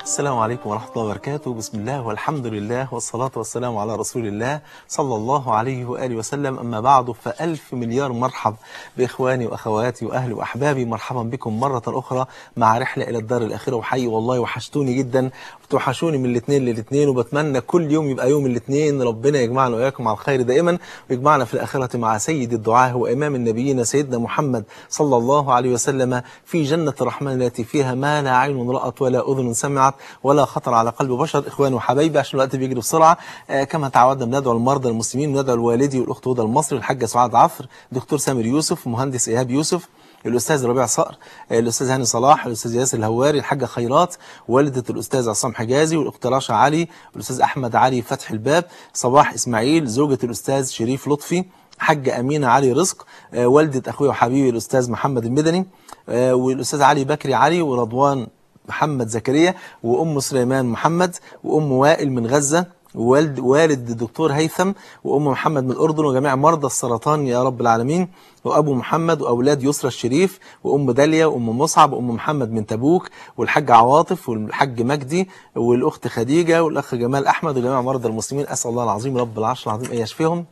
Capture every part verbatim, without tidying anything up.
السلام عليكم ورحمة الله وبركاته. بسم الله والحمد لله والصلاة والسلام على رسول الله صلى الله عليه وآله وسلم. أما بعد، فألف مليار مرحب بإخواني وأخواتي وأهلي وأحبابي. مرحبا بكم مرة أخرى مع رحلة إلى الدار الآخرة. وحي والله وحشتوني جدا، بتوحشوني من الاثنين للاثنين، وبتمنى كل يوم يبقى يوم الاثنين. ربنا يجمعنا وإياكم على الخير دائما، ويجمعنا في الآخرة مع سيد الدعاة وإمام النبيين سيدنا محمد صلى الله عليه وسلم في جنة الرحمن التي فيها ما لا عين رأت ولا أذن سمعت ولا خطر على قلب بشر. إخواني وحبايبي، عشان الوقت بيجري بسرعة، آه كما تعودنا بندعو المرضى المسلمين، بندعو الوالدي والأخت هدى المصري، الحاجة سعاد عفر، دكتور سامر يوسف، مهندس إيهاب يوسف، الأستاذ ربيع صقر، الأستاذ هاني صلاح، الأستاذ ياسر الهواري، الحاجة خيرات، والدة الأستاذ عصام حجازي، والأخت راشا علي، الأستاذ أحمد علي فتح الباب، صباح إسماعيل، زوجة الأستاذ شريف لطفي، حاجة أمينة علي رزق، آه والدة أخوي وحبيبي الأستاذ محمد المدني، آه والأستاذ علي بكري علي، ورضوان محمد زكريا، وأم سليمان محمد، وأم وائل من غزة، ووالد والد الدكتور هيثم، وأم محمد من الأردن، وجميع مرضى السرطان يا رب العالمين، وأبو محمد، وأولاد يسرى الشريف، وأم داليا، وأم مصعب، وأم محمد من تبوك، والحاج عواطف، والحاج مجدي، والأخت خديجة، والأخ جمال أحمد، وجميع مرضى المسلمين. أسأل الله العظيم رب العرش العظيم أن يشفيهم.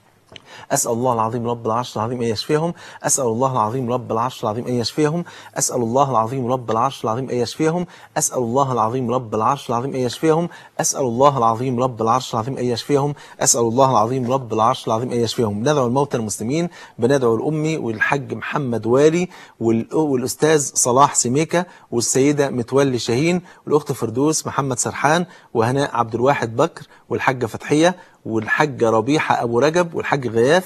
أسأل الله العظيم رب العرش العظيم أن يشفيهم. أسأل الله العظيم رب العرش العظيم أن يشفيهم. أسأل الله العظيم رب العرش العظيم أن يشفيهم. أسأل الله العظيم رب العرش العظيم أن يشفيهم. أسأل الله العظيم رب العرش العظيم أن يشفيهم. أسأل الله العظيم رب العرش العظيم أن يشفيهم. ندعو الموتى المسلمين، بندعو الأمي والحاج محمد والي، والأستاذ صلاح سميكة، والسيدة متولي شاهين، والأخت فردوس محمد سرحان، وهناء عبد الواحد بكر، والحاجة فتحية، والحاجة ربيحة أبو رجب، والحاج غياث.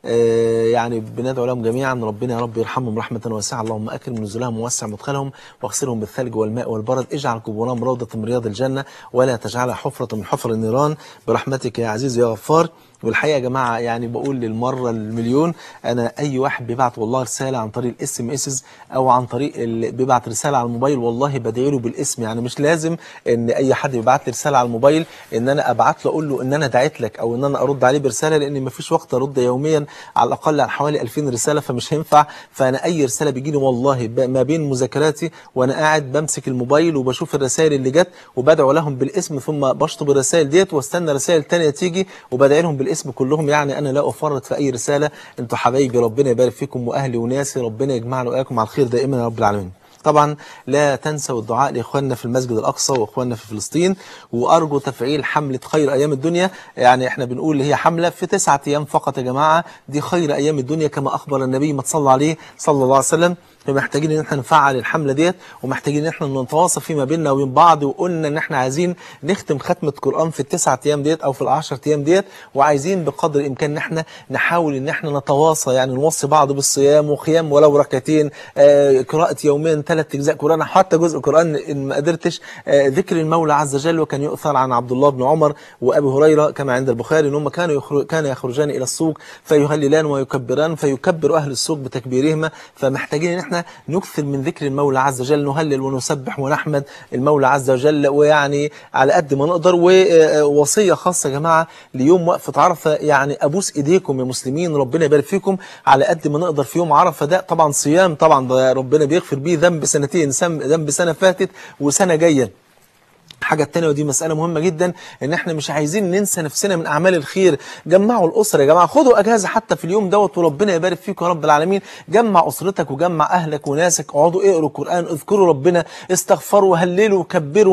آه يعني بندعو لهم جميعا ربنا يا رب يرحمهم رحمة واسعة. اللهم أكرم نزلهم ووسع مدخلهم، واغسلهم بالثلج والماء والبرد. اجعل قبورهم روضة من رياض الجنة، ولا تجعلها حفرة من حفر النيران برحمتك يا عزيز يا غفار. والحقيقة يا جماعة، يعني بقول للمرة المليون، أنا أي واحد بيبعت والله رسالة عن طريق الاس ام اس أو عن طريق اللي بيبعت رسالة على الموبايل، والله بدعي له بالاسم. يعني مش لازم إن أي حد يبعت لي رسالة على الموبايل إن أنا أبعت له أقول له إن أنا دعيت لك أو إن أنا أرد عليه برسالة، لأن مفيش وقت أرد يوميا على الأقل عن حوالي ألفين رسالة، فمش هينفع. فأنا أي رسالة بيجيني والله ما بين مذاكراتي وأنا قاعد بمسك الموبايل وبشوف الرسائل اللي جت، وبدعو لهم بالاسم، ثم بشطب الرسائل ديت واستنى رسائل تانية تيجي وبدعي لهم بالاسم كلهم. يعني أنا لا أفرط في أي رسالة. أنتوا حبايبي، ربنا يبارك فيكم، وأهلي وناسي، ربنا يجمعنا وإياكم على الخير دائما يا رب العالمين. طبعا لا تنسوا الدعاء لإخواننا في المسجد الأقصى وإخواننا في فلسطين، وأرجو تفعيل حملة خير أيام الدنيا. يعني إحنا بنقول هي حملة في تسعة أيام فقط يا جماعة، دي خير أيام الدنيا كما أخبر النبي ما تصلى عليه صلى الله عليه وسلم. فمحتاجين ان احنا نفعل الحمله ديت، ومحتاجين ان احنا نتواصل فيما بيننا وبين بعض. وقلنا ان احنا عايزين نختم ختمه قرآن في التسعة ايام ديت او في العشر ايام ديت، وعايزين بقدر الامكان ان احنا نحاول ان احنا نتواصى، يعني نوصي بعض بالصيام وقيام ولو ركعتين، آه قراءه يوميا ثلاث اجزاء قرآن، حتى جزء قرآن ان ما قدرتش، آه ذكر المولى عز وجل. وكان يؤثر عن عبد الله بن عمر وابي هريره كما عند البخاري ان هم كانوا يخرج كان يخرجان الى السوق فيهللان ويكبران، فيكبر اهل السوق بتكبيرهما. فمحتاجين ان احنا نكثر من ذكر المولى عز وجل، نهلل ونسبح ونحمد المولى عز وجل، ويعني على قد ما نقدر. ووصية خاصة يا جماعة ليوم وقفة عرفة، يعني أبوس إيديكم يا مسلمين، ربنا يبارك فيكم، على قد ما نقدر في يوم عرفة ده. طبعا صيام، طبعا ده ربنا بيغفر بيه ذنب سنتين، ذنب سنة فاتت وسنة جاية. حاجة التانية، ودي مسألة مهمة جدا، ان احنا مش عايزين ننسى نفسنا من اعمال الخير. جمعوا الاسرة يا جماعة، خدوا اجازة حتى في اليوم دوت، وربنا يبارك فيكم يا رب العالمين. جمع اسرتك وجمع اهلك وناسك، اقعدوا اقروا القرآن، اذكروا ربنا، استغفروا، هللوا، كبروا،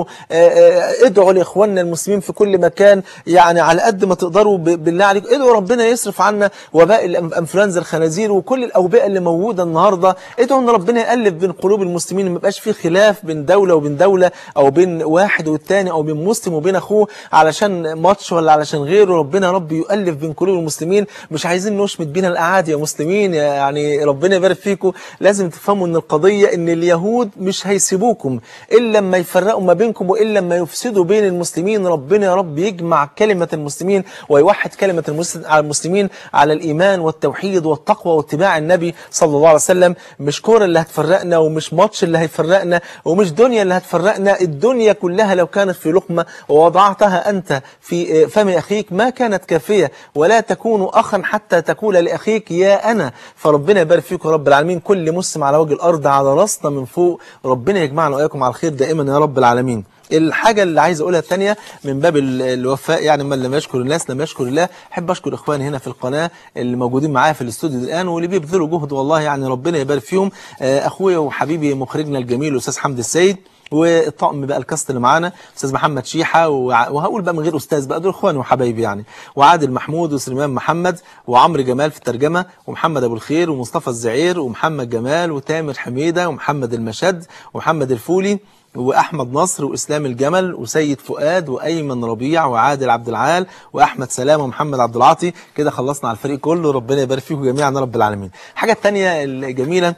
ادعوا لاخواننا المسلمين في كل مكان. يعني على قد ما تقدروا بالله عليكم ادعوا ربنا يصرف عنا وباء الانفلونزا الخنازير وكل الاوبئة اللي موجودة النهاردة. ادعوا ان ربنا يألف بين قلوب المسلمين، ما يبقاش في خلاف بين دولة وبين دولة، او بين واحد والتاني، او بين مسلم وبين اخوه علشان ماتش ولا علشان غيره. ربنا رب يؤلف بين قلوب المسلمين. مش عايزين نشمت بينا الاعادي يا مسلمين، يعني ربنا يبارك فيكم. لازم تفهموا ان القضيه ان اليهود مش هيسيبوكم الا لما يفرقوا ما بينكم والا لما يفسدوا بين المسلمين. ربنا يا رب يجمع كلمه المسلمين ويوحد كلمه المسلمين على الايمان والتوحيد والتقوى واتباع النبي صلى الله عليه وسلم. مش كوره اللي هتفرقنا، ومش ماتش اللي هيفرقنا، ومش دنيا اللي هتفرقنا. الدنيا كلها لو كانت في لقمة ووضعتها أنت في فم أخيك ما كانت كافية. ولا تكونوا أخا حتى تقول لأخيك يا أنا. فربنا يبارك فيكم رب العالمين، كل مسلم على وجه الأرض على راسنا من فوق. ربنا يجمعنا وإياكم على الخير دائما يا رب العالمين. الحاجة اللي عايز أقولها الثانية من باب الوفاء، يعني من لم يشكر الناس لم يشكر الله. أحب أشكر إخواني هنا في القناة اللي موجودين معايا في الاستوديو الآن واللي بيبذلوا جهد، والله يعني ربنا يبارك فيهم. أخويا وحبيبي مخرجنا الجميل الأستاذ حمد السيد، والطقم بقى الكاست اللي معانا استاذ محمد شيحه، وهقول بقى من غير استاذ بقى، دول اخواني وحبايبي يعني، وعادل محمود وسليمان محمد وعمرو جمال في الترجمه، ومحمد ابو الخير ومصطفى الزعير ومحمد جمال وتامر حميده ومحمد المشد ومحمد الفولي واحمد نصر واسلام الجمل وسيد فؤاد وايمن ربيع وعادل عبد العال واحمد سلام ومحمد عبد العاطي. كده خلصنا على الفريق كله، ربنا يبارك فيكم جميعا يا رب العالمين. الحاجه الثانيه الجميله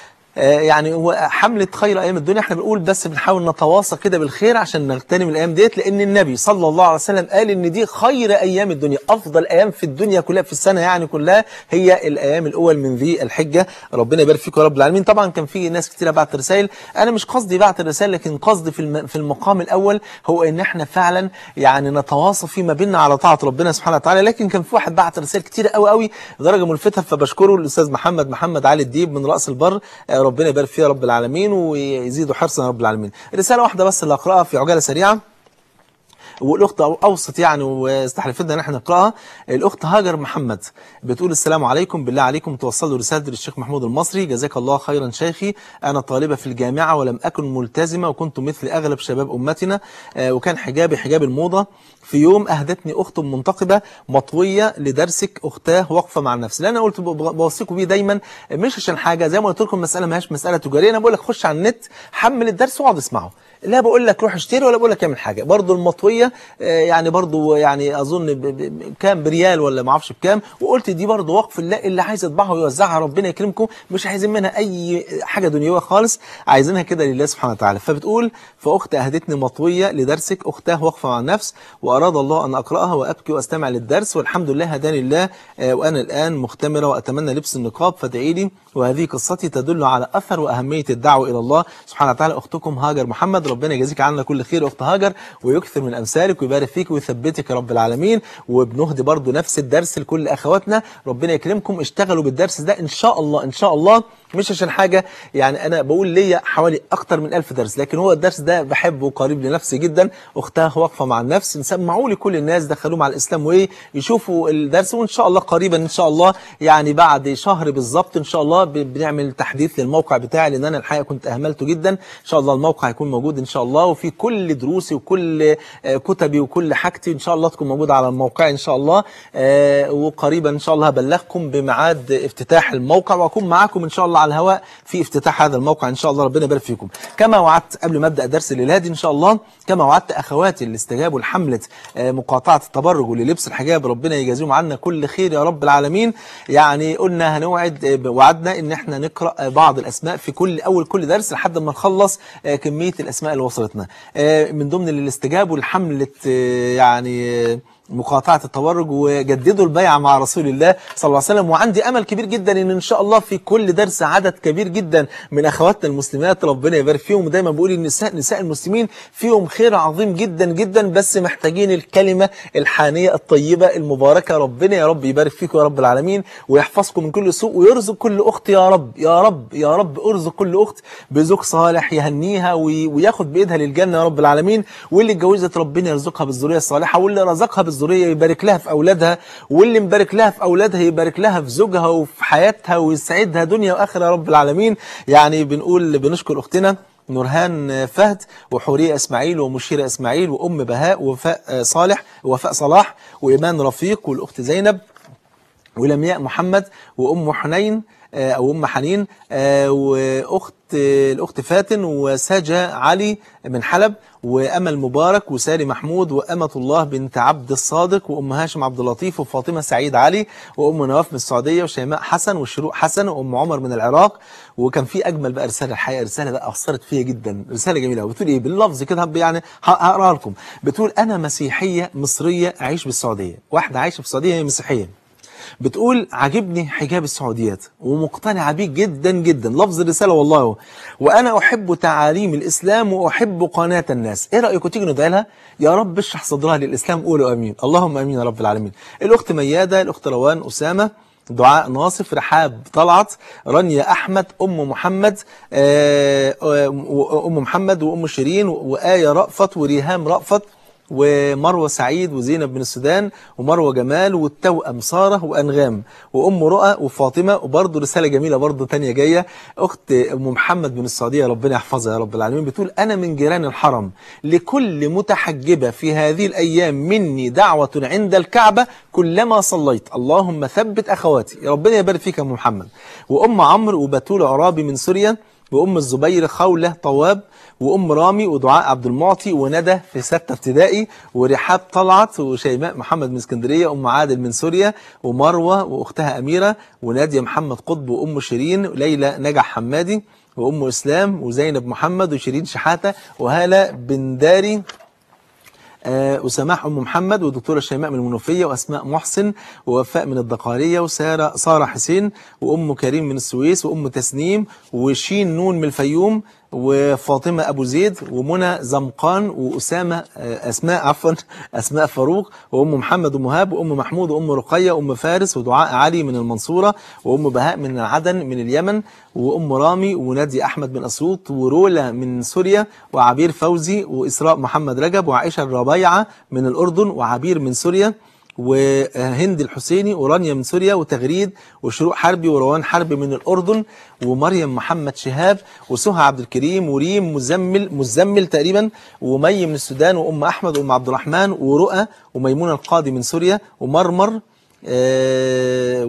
يعني هو حملة خير أيام الدنيا، احنا بنقول بس بنحاول نتواصى كده بالخير عشان نغتنم الأيام ديت، لأن النبي صلى الله عليه وسلم قال إن دي خير أيام الدنيا، أفضل أيام في الدنيا كلها، في السنة يعني كلها، هي الأيام الأول من ذي الحجة. ربنا يبارك فيكم يا رب العالمين. طبعا كان في ناس كتير بعت رسائل، أنا مش قصدي بعت الرسائل، لكن قصدي في في المقام الأول هو إن احنا فعلا يعني نتواصى فيما بيننا على طاعة ربنا سبحانه وتعالى. لكن كان في واحد بعت رسائل كتير قوي قوي درجة ملفتة، فبشكره الأستاذ محمد محمد علي الديب من رأس البر، ربنا يبارك فيه يا رب العالمين ويزيدوا حرصا يا رب العالمين. رسالة واحدة بس اللي هقراها في عجالة سريعة، والاخت اوسط يعني واستحلفتنا ان احنا نقراها. الاخت هاجر محمد بتقول السلام عليكم، بالله عليكم توصلوا رسالة للشيخ محمود المصري، جزاك الله خيرا شيخي، انا طالبة في الجامعة ولم اكن ملتزمة وكنت مثل اغلب شباب امتنا، وكان حجابي حجاب الموضة. في يوم اهدتني اخت منتقبة مطوية لدرسك اختاه واقفة مع النفس. اللي انا قلت بوصيكم بيه دايما مش عشان حاجة، زي ما قلت لكم مسألة ما هيش مسألة تجارية، انا بقول لك خش على النت حمل الدرس واقعد اسمعه، لا بقول لك روح اشتري ولا بقول لك اعمل حاجه. برضو المطويه يعني برضو يعني اظن كام بريال ولا ما اعرفش بكام، وقلت دي برضو وقف الله، اللي عايز يطبعها ويوزعها ربنا يكرمكم، مش عايزين منها اي حاجه دنيويه خالص، عايزينها كده لله سبحانه وتعالى. فبتقول فاختي اهدتني مطويه لدرسك اختاه واقفه مع النفس، واراد الله ان اقراها وابكي واستمع للدرس، والحمد لله هداني الله وانا الان مختمره واتمنى لبس النقاب، فادعي لي. وهذه قصتي تدل على اثر واهميه الدعوه الى الله سبحانه وتعالى. اختكم هاجر محمد، ربنا يجازيك عنا كل خير اخت هاجر، ويكثر من امثالك ويبارك فيك ويثبتك يا رب العالمين. وبنهدي برضو نفس الدرس لكل اخواتنا، ربنا يكرمكم، اشتغلوا بالدرس ده ان شاء الله ان شاء الله، مش عشان حاجه يعني، انا بقول ليا حوالي اكتر من ألف درس، لكن هو الدرس ده بحبه وقريب لنفسي جدا. اختها واقفه مع النفس، نسمعوا لي كل الناس، دخلوهم على الاسلام وايه يشوفوا الدرس، وان شاء الله قريبا ان شاء الله يعني بعد شهر بالظبط ان شاء الله بنعمل تحديث للموقع بتاعي، لان انا الحقيقه كنت اهملته جدا. ان شاء الله الموقع هيكون موجود ان شاء الله، وفي كل دروسي وكل كتبي وكل حاجتي ان شاء الله تكون موجوده على الموقع ان شاء الله. وقريبا ان شاء الله هبلغكم بميعاد افتتاح الموقع، واكون معاكم ان شاء الله على الهواء في افتتاح هذا الموقع ان شاء الله، ربنا يبارك فيكم. كما وعدت قبل ما ابدا درس الليله دي ان شاء الله، كما وعدت اخواتي اللي استجابوا لحمله مقاطعه التبرج وللبس الحجاب، ربنا يجازيهم عنا كل خير يا رب العالمين. يعني قلنا هنوعد، وعدنا ان احنا نقرا بعض الاسماء في كل اول كل درس لحد ما نخلص كميه الاسماء اللي وصلتنا. من ضمن اللي استجابوا لحمله يعني مقاطعة التبرج وجددوا البيعة مع رسول الله صلى الله عليه وسلم. وعندي أمل كبير جدا إن إن شاء الله في كل درس عدد كبير جدا من أخواتنا المسلمات ربنا يبارك فيهم. ودايما بقول النساء نساء المسلمين فيهم خير عظيم جدا جدا، بس محتاجين الكلمة الحانية الطيبة المباركة. ربنا يا رب يبارك فيكم يا رب العالمين، ويحفظكم من كل سوء، ويرزق كل أخت يا رب يا رب يا رب، ارزق كل أخت بزوج صالح يهنيها وياخد بإيدها للجنة يا رب العالمين. واللي اتجوزت ربنا يرزقها بالذرية الصالحة، واللي رزقها بالذرية يبارك لها في أولادها، واللي مبارك لها في أولادها يبارك لها في زوجها وفي حياتها ويسعدها دنيا وآخرة يا رب العالمين. يعني بنقول بنشكر أختنا نورهان فهد وحورية إسماعيل ومشيرة إسماعيل وأم بهاء ووفاء صالح ووفاء صلاح وإيمان رفيق والأخت زينب ولمياء محمد وأم حنين أو أم حنين وأخت الأخت فاتن وساجة علي من حلب وأمل مبارك وسالي محمود وأمة الله بنت عبد الصادق وأم هاشم عبد اللطيف وفاطمة سعيد علي وأم نواف من السعودية وشيماء حسن والشروق حسن وأم عمر من العراق. وكان في أجمل بقى رسالة، الحقيقة رسالة بقى أثرت فيا جدا، رسالة جميلة. بتقول إيه باللفظ كده يعني هقراها لكم. بتقول أنا مسيحية مصرية أعيش بالسعودية، واحدة عايشة في السعودية هي مسيحية. بتقول عجبني حجاب السعوديات ومقتنعة بيه جدا جدا، لفظ الرسالة والله، وأنا أحب تعاليم الإسلام وأحب قناة الناس. إيه رأيكم تيجي ندعي لها يا رب اشرح صدرها للإسلام؟ قولوا أمين، اللهم أمين يا رب العالمين. الأخت ميادة، الأخت روان أسامة دعاء ناصف، رحاب طلعت، رانيا أحمد، أم محمد، أم محمد وأم شيرين، وآية رأفت، وريهام رأفت، ومروة سعيد، وزينب بن السودان، ومروة جمال، والتوأم سارة، وأنغام، وأم رؤى، وفاطمة. وبرضه رسالة جميلة برضه تانية جاية، أخت أم محمد من السعودية ربنا يحفظها يا رب العالمين، بتقول أنا من جيران الحرم، لكل متحجبة في هذه الأيام مني دعوة عند الكعبة كلما صليت، اللهم ثبت أخواتي. ربنا يبارك فيك يا أم محمد. وأم عمرو، وبتول عرابي من سوريا، وأم الزبير خولة طواب، وأم رامي، ودعاء عبد المعطي، وندى في ستة ابتدائي، ورحاب طلعت، وشيماء محمد من اسكندرية، أم عادل من سوريا، ومروة وأختها أميرة، ونادية محمد قطب، وأم شيرين، وليلى نجح حمادي، وأم إسلام، وزينب محمد، وشيرين شحاتة، وهالة بنداري، آه وسماح أم محمد، ودكتورة شيماء من المنوفية، وأسماء محسن، ووفاء من الدقارية، وسارة سارة حسين، وأم كريم من السويس، وأم تسنيم، وشين نون من الفيوم، وفاطمة أبو زيد، ومنى زمقان، وأسامة أسماء عفوا أسماء فاروق، وأم محمد ومهاب، وأم محمود، وأم رقية، وأم فارس، ودعاء علي من المنصورة، وأم بهاء من عدن من اليمن، وأم رامي، ونادي أحمد من أسيوط، ورولا من سوريا، وعبير فوزي، وإسراء محمد رجب، وعائشة الربيعة من الأردن، وعبير من سوريا، وهند الحسيني، ورانيا من سوريا، وتغريد، وشروق حربي، وروان حربي من الأردن، ومريم محمد شهاب، وسهى عبد الكريم، وريم مزمل مزمل تقريبا، ومي من السودان، وأم أحمد، وأم عبد الرحمن، ورؤى، وميمونة القاضي من سوريا، ومرمر، آه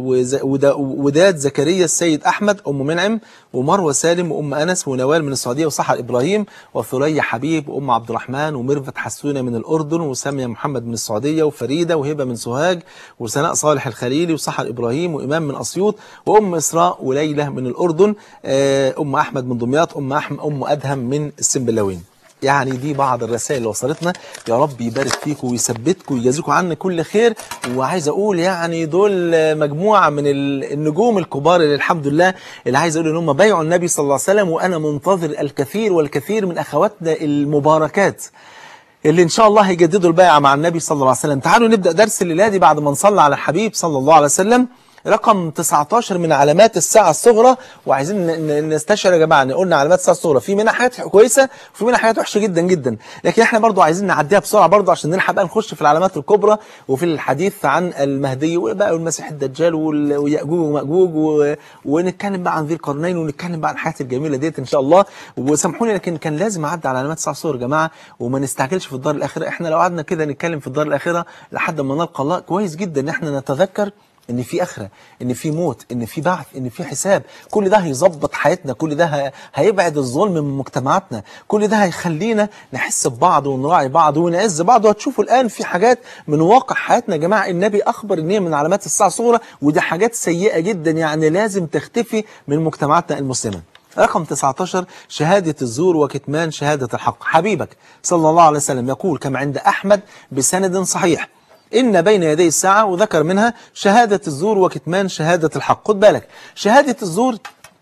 وداد زكريا السيد أحمد، أم منعم، ومروة سالم، وأم أنس، ونوال من السعودية، وصحر إبراهيم، وثريا حبيب، وأم عبد الرحمن، وميرفت حسونة من الأردن، وسامية محمد من السعودية، وفريدة، وهبة من سوهاج، وسناء صالح الخليلي، وصحر إبراهيم، وإمام من أسيوط، وأم إسراء، وليلى من الأردن، آه أم أحمد من دمياط، أم أحمد أم أدهم من السنبلاوين. يعني دي بعض الرسائل اللي وصلتنا، يا رب يبارك فيكم ويثبتكم ويجازيكم عنا كل خير. وعايز اقول يعني دول مجموعه من النجوم الكبار اللي الحمد لله اللي عايز اقول ان هم بايعوا النبي صلى الله عليه وسلم، وانا منتظر الكثير والكثير من اخواتنا المباركات اللي ان شاء الله هيجددوا البيعه مع النبي صلى الله عليه وسلم. تعالوا نبدا درس الليله دي بعد ما نصلي على الحبيب صلى الله عليه وسلم. رقم تسعتاشر من علامات الساعة الصغرى، وعايزين نستشعر يا جماعة ان قلنا علامات الساعة الصغرى في منها حاجات كويسة وفي منها حاجات وحشة جدا جدا، لكن احنا برضو عايزين نعديها بسرعة برضو عشان نلحق بقى نخش في العلامات الكبرى وفي الحديث عن المهدي وبقى والمسيح الدجال ويأجوج ومأجوج، ونتكلم بقى عن ذي القرنين، ونتكلم بقى عن الحاجات الجميلة ديت ان شاء الله. وسامحوني لكن كان لازم اعدي على علامات الساعة الصغرى يا جماعة، وما نستعجلش في الدار الآخرة. احنا لو قعدنا كده نتكلم في الدار الآخرة لحد ما نلقى الله، كويس جدا ان احنا نتذكر ان في اخره، ان في موت، ان في بعث، ان في حساب. كل ده هيظبط حياتنا، كل ده هيبعد الظلم من مجتمعاتنا، كل ده هيخلينا نحس ببعض ونراعي بعض ونعز بعض. وهتشوفوا الان في حاجات من واقع حياتنا يا جماعه النبي اخبر ان هي من علامات الساعه الصغرى، ودي حاجات سيئه جدا يعني لازم تختفي من مجتمعاتنا المسلمه. رقم تسعتاشر شهادة الزور وكتمان شهادة الحق. حبيبك صلى الله عليه وسلم يقول كما عند أحمد بسند صحيح إن بين يدي الساعة، وذكر منها شهادة الزور وكتمان شهادة الحق. خد بالك، شهادة الزور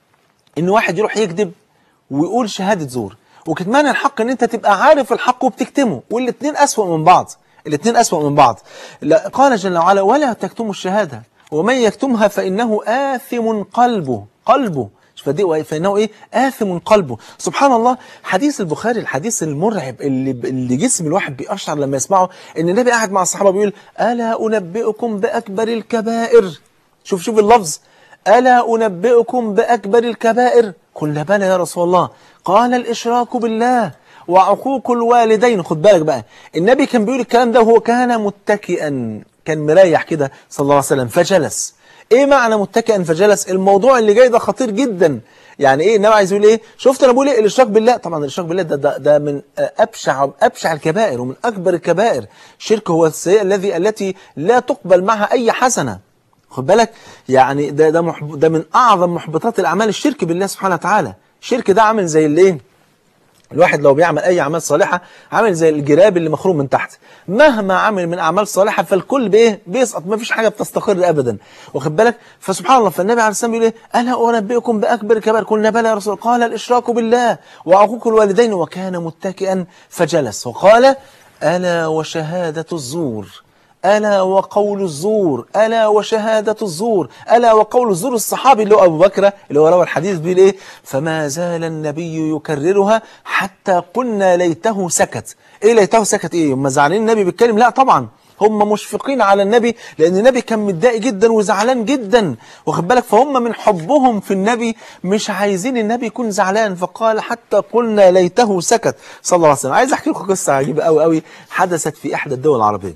إن واحد يروح يكذب ويقول شهادة زور، وكتمان الحق إن أنت تبقى عارف الحق وبتكتمه، والاتنين أسوأ من بعض، الاتنين أسوأ من بعض. قال جل وعلا ولا تكتموا الشهادة ومن يكتمها فإنه آثم قلبه قلبه فإنه إيه؟ آثم قلبه. سبحان الله، حديث البخاري الحديث المرعب اللي, اللي جسم الواحد بيقشعر لما يسمعه، إن النبي قاعد مع الصحابة بيقول ألا أنبئكم بأكبر الكبائر. شوف شوف اللفظ، ألا أنبئكم بأكبر الكبائر؟ قلنا بلى يا رسول الله. قال الإشراك بالله وعقوق الوالدين. خد بالك بقى، النبي كان بيقول الكلام ده وهو كان متكئا، كان مريح كده صلى الله عليه وسلم فجلس. ايه معنى متكئا فجلس؟ الموضوع اللي جاي ده خطير جدا. يعني ايه النبي عايز يقول ايه؟ شفت انا بقول ايه؟ الاشراك بالله. طبعا الاشراك بالله ده ده, ده من ابشع ابشع الكبائر ومن اكبر الكبائر. الشرك هو السيئه الذي التي لا تقبل معها اي حسنه. خد بالك، يعني ده ده ده من اعظم محبطات الاعمال الشرك بالله سبحانه وتعالى. الشرك ده عامل زي الايه؟ الواحد لو بيعمل أي أعمال صالحة عامل زي الجراب اللي مخروم من تحت، مهما عمل من أعمال صالحة فالكل بإيه؟ بيسقط، ما فيش حاجة بتستقر أبدا. واخد بالك؟ فسبحان الله، فالنبي عليه السلام بيقول إيه؟ ألا أنبئكم بأكبر الكبائر؟ قلنا بلى يا رسول الله. قال الإشراك بالله وعقوق الوالدين، وكان متكئا فجلس. وقال ألا وشهادة الزور. ألا وقول الزور، ألا وشهادة الزور، ألا وقول الزور. الصحابي اللي هو أبو بكر اللي هو روى الحديث بيقول إيه؟ فما زال النبي يكررها حتى قلنا ليته سكت. إيه ليته سكت إيه؟ هم زعلانين النبي بيتكلم؟ لا طبعا، هم مشفقين على النبي، لأن النبي كان متضايق جدا وزعلان جدا، واخد بالك؟ فهم من حبهم في النبي مش عايزين النبي يكون زعلان، فقال حتى قلنا ليته سكت صلى الله عليه وسلم. عايز أحكي لكم قصة عجيبة أوي أوي حدثت في إحدى الدول العربية.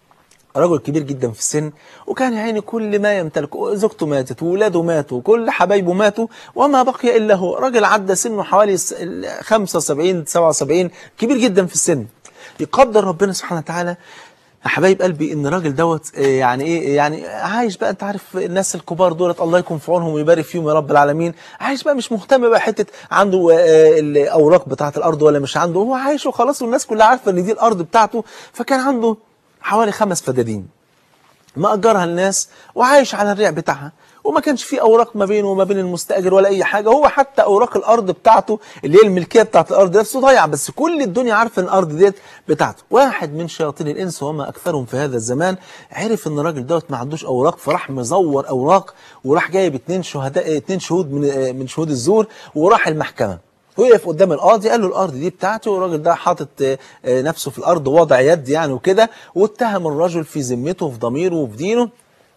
رجل كبير جدا في السن، وكان يا عيني كل ما يمتلك، زوجته ماتت وولاده ماتوا وكل حبايبه ماتوا وما بقي إلا هو. راجل عدى سنه حوالي خمسة وسبعين سبعة وسبعين، كبير جدا في السن. يقدر ربنا سبحانه وتعالى يا حبايب قلبي ان الراجل دوت يعني ايه، يعني عايش بقى، انت عارف الناس الكبار دولت الله يكون في عونهم ويبارك فيهم يا رب العالمين، عايش بقى مش مهتم بقى حته عنده الاوراق بتاعه الارض ولا مش عنده، هو عايش وخلاص، والناس كلها عارفه ان دي الارض بتاعته. فكان عنده حوالي خمس فدادين مأجرها الناس وعايش على الريع بتاعها، وما كانش فيه اوراق ما بينه وما بين المستاجر ولا اي حاجه. هو حتى اوراق الارض بتاعته اللي هي الملكيه بتاعت الارض نفسه ضايعه، بس كل الدنيا عارفه ان الارض ديت بتاعته. واحد من شياطين الانس وما اكثرهم في هذا الزمان عرف ان الراجل دوت ما عندوش اوراق، فراح مزور اوراق وراح جايب اتنين شهداء اتنين شهود من من شهود الزور، وراح المحكمه. وقف قدام القاضي قال له الارض دي بتاعتي، والراجل ده حاطط نفسه في الارض وضع يد يعني وكده، واتهم الرجل في ذمته وفي ضميره وفي دينه،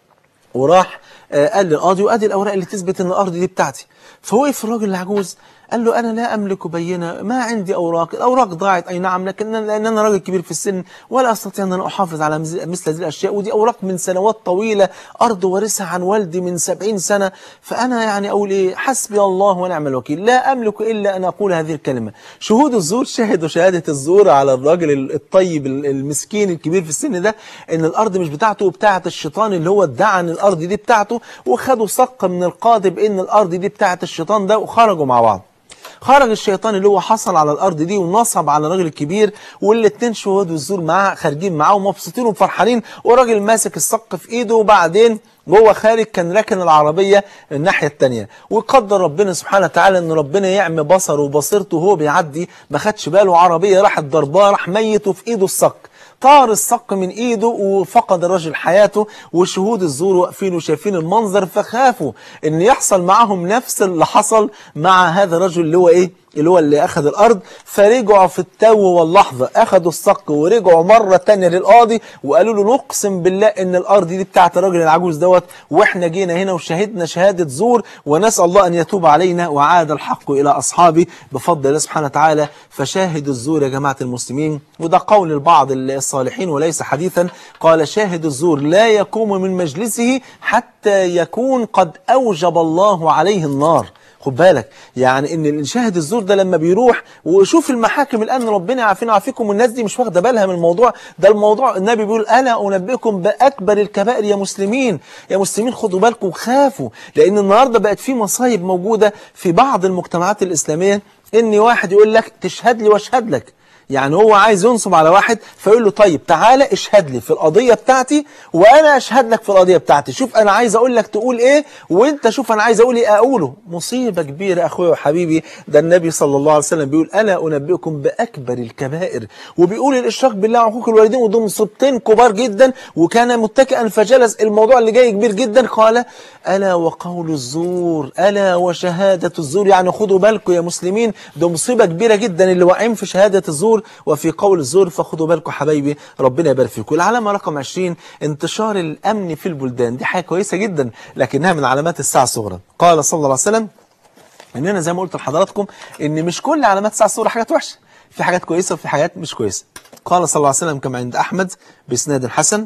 وراح قال للقاضي وادي الاوراق اللي تثبت ان الارض دي بتاعتي. فوقف الراجل العجوز قال له انا لا املك بينه، ما عندي اوراق، الاوراق ضاعت اي نعم، لكن لان انا راجل كبير في السن ولا استطيع ان انا احافظ على مثل هذه الاشياء، ودي اوراق من سنوات طويله، ارض وارثها عن والدي من سبعين سنه، فانا يعني اقول ايه، حسبي الله ونعم الوكيل، لا املك الا ان اقول هذه الكلمه. شهود الزور شهدوا شهاده الزور على الراجل الطيب المسكين الكبير في السن ده ان الارض مش بتاعته وبتاعه الشيطان اللي هو ادعى ان الارض دي بتاعته، وخدوا صق من القاضي بان الارض دي بتاعه الشيطان ده، وخرجوا مع بعض. خرج الشيطان اللي هو حصل على الارض دي ونصب على الراجل الكبير، والاتنين شهود الزور معاه خارجين معاه ومبسوطين وفرحانين، وراجل ماسك الصق في ايده، وبعدين وهو خارج كان راكن العربيه الناحيه الثانيه. وقدر ربنا سبحانه وتعالى ان ربنا يعمي بصره وبصيرته وهو بيعدي، ما خدش باله عربيه راحت ضرباه، راح ميت وفي ايده الصق، طار الصق من ايده وفقد الرجل حياته. وشهود الزور واقفين وشايفين المنظر، فخافوا ان يحصل معهم نفس اللي حصل مع هذا الرجل اللي هو ايه، اللي هو اللي اخذ الارض. فرجعوا في التو واللحظه اخذوا الصق ورجعوا مره ثانيه للقاضي وقالوا له نقسم بالله ان الارض دي بتاعت الراجل العجوز دوت، واحنا جينا هنا وشهدنا شهاده زور، ونسال الله ان يتوب علينا، وعاد الحق الى اصحابه بفضل الله سبحانه وتعالى. فشاهد الزور يا جماعه المسلمين، وده قول البعض الصالحين وليس حديثا، قال شاهد الزور لا يقوم من مجلسه حتى يكون قد اوجب الله عليه النار. خد بالك يعني ان الشاهد الزور ده لما بيروح وشوف المحاكم الان، ربنا يعافينا ويعافيكم، والناس دي مش واخده بالها من الموضوع ده. الموضوع النبي بيقول الا انبئكم باكبر الكبائر يا مسلمين، يا مسلمين خدوا بالكم وخافوا، لان النهارده بقت في مصايب موجوده في بعض المجتمعات الاسلاميه، ان واحد يقول لك تشهد لي واشهد لك، يعني هو عايز ينصب على واحد فيقول له طيب تعالى اشهد لي في القضية بتاعتي وانا اشهد لك في القضية بتاعتي، شوف انا عايز اقول لك تقول ايه وانت شوف انا عايز اقول ايه اقوله. مصيبة كبيرة اخويا وحبيبي. ده النبي صلى الله عليه وسلم بيقول الا انبئكم باكبر الكبائر، وبيقول الاشراك بالله وحقوق الوالدين، ودول مصيبتين كبار جدا. وكان متكئا فجلس، الموضوع اللي جاي كبير جدا. قال الا وقول الزور، الا وشهادة الزور، يعني خدوا بالكم يا مسلمين، ده مصيبة كبيرة جدا اللي واقعين في شهادة الزور وفي قول الزور، فخدوا بالكم حبايبي ربنا يبارك فيكم. العلامة رقم عشرين انتشار الأمن في البلدان، دي حاجة كويسة جدا لكنها من علامات الساعة الصغرى. قال صلى الله عليه وسلم إننا زي ما قلت لحضراتكم إن مش كل علامات الساعة الصغرى حاجات وحشة، في حاجات كويسة وفي حاجات مش كويسة. قال صلى الله عليه وسلم كما عند أحمد بإسناد حسن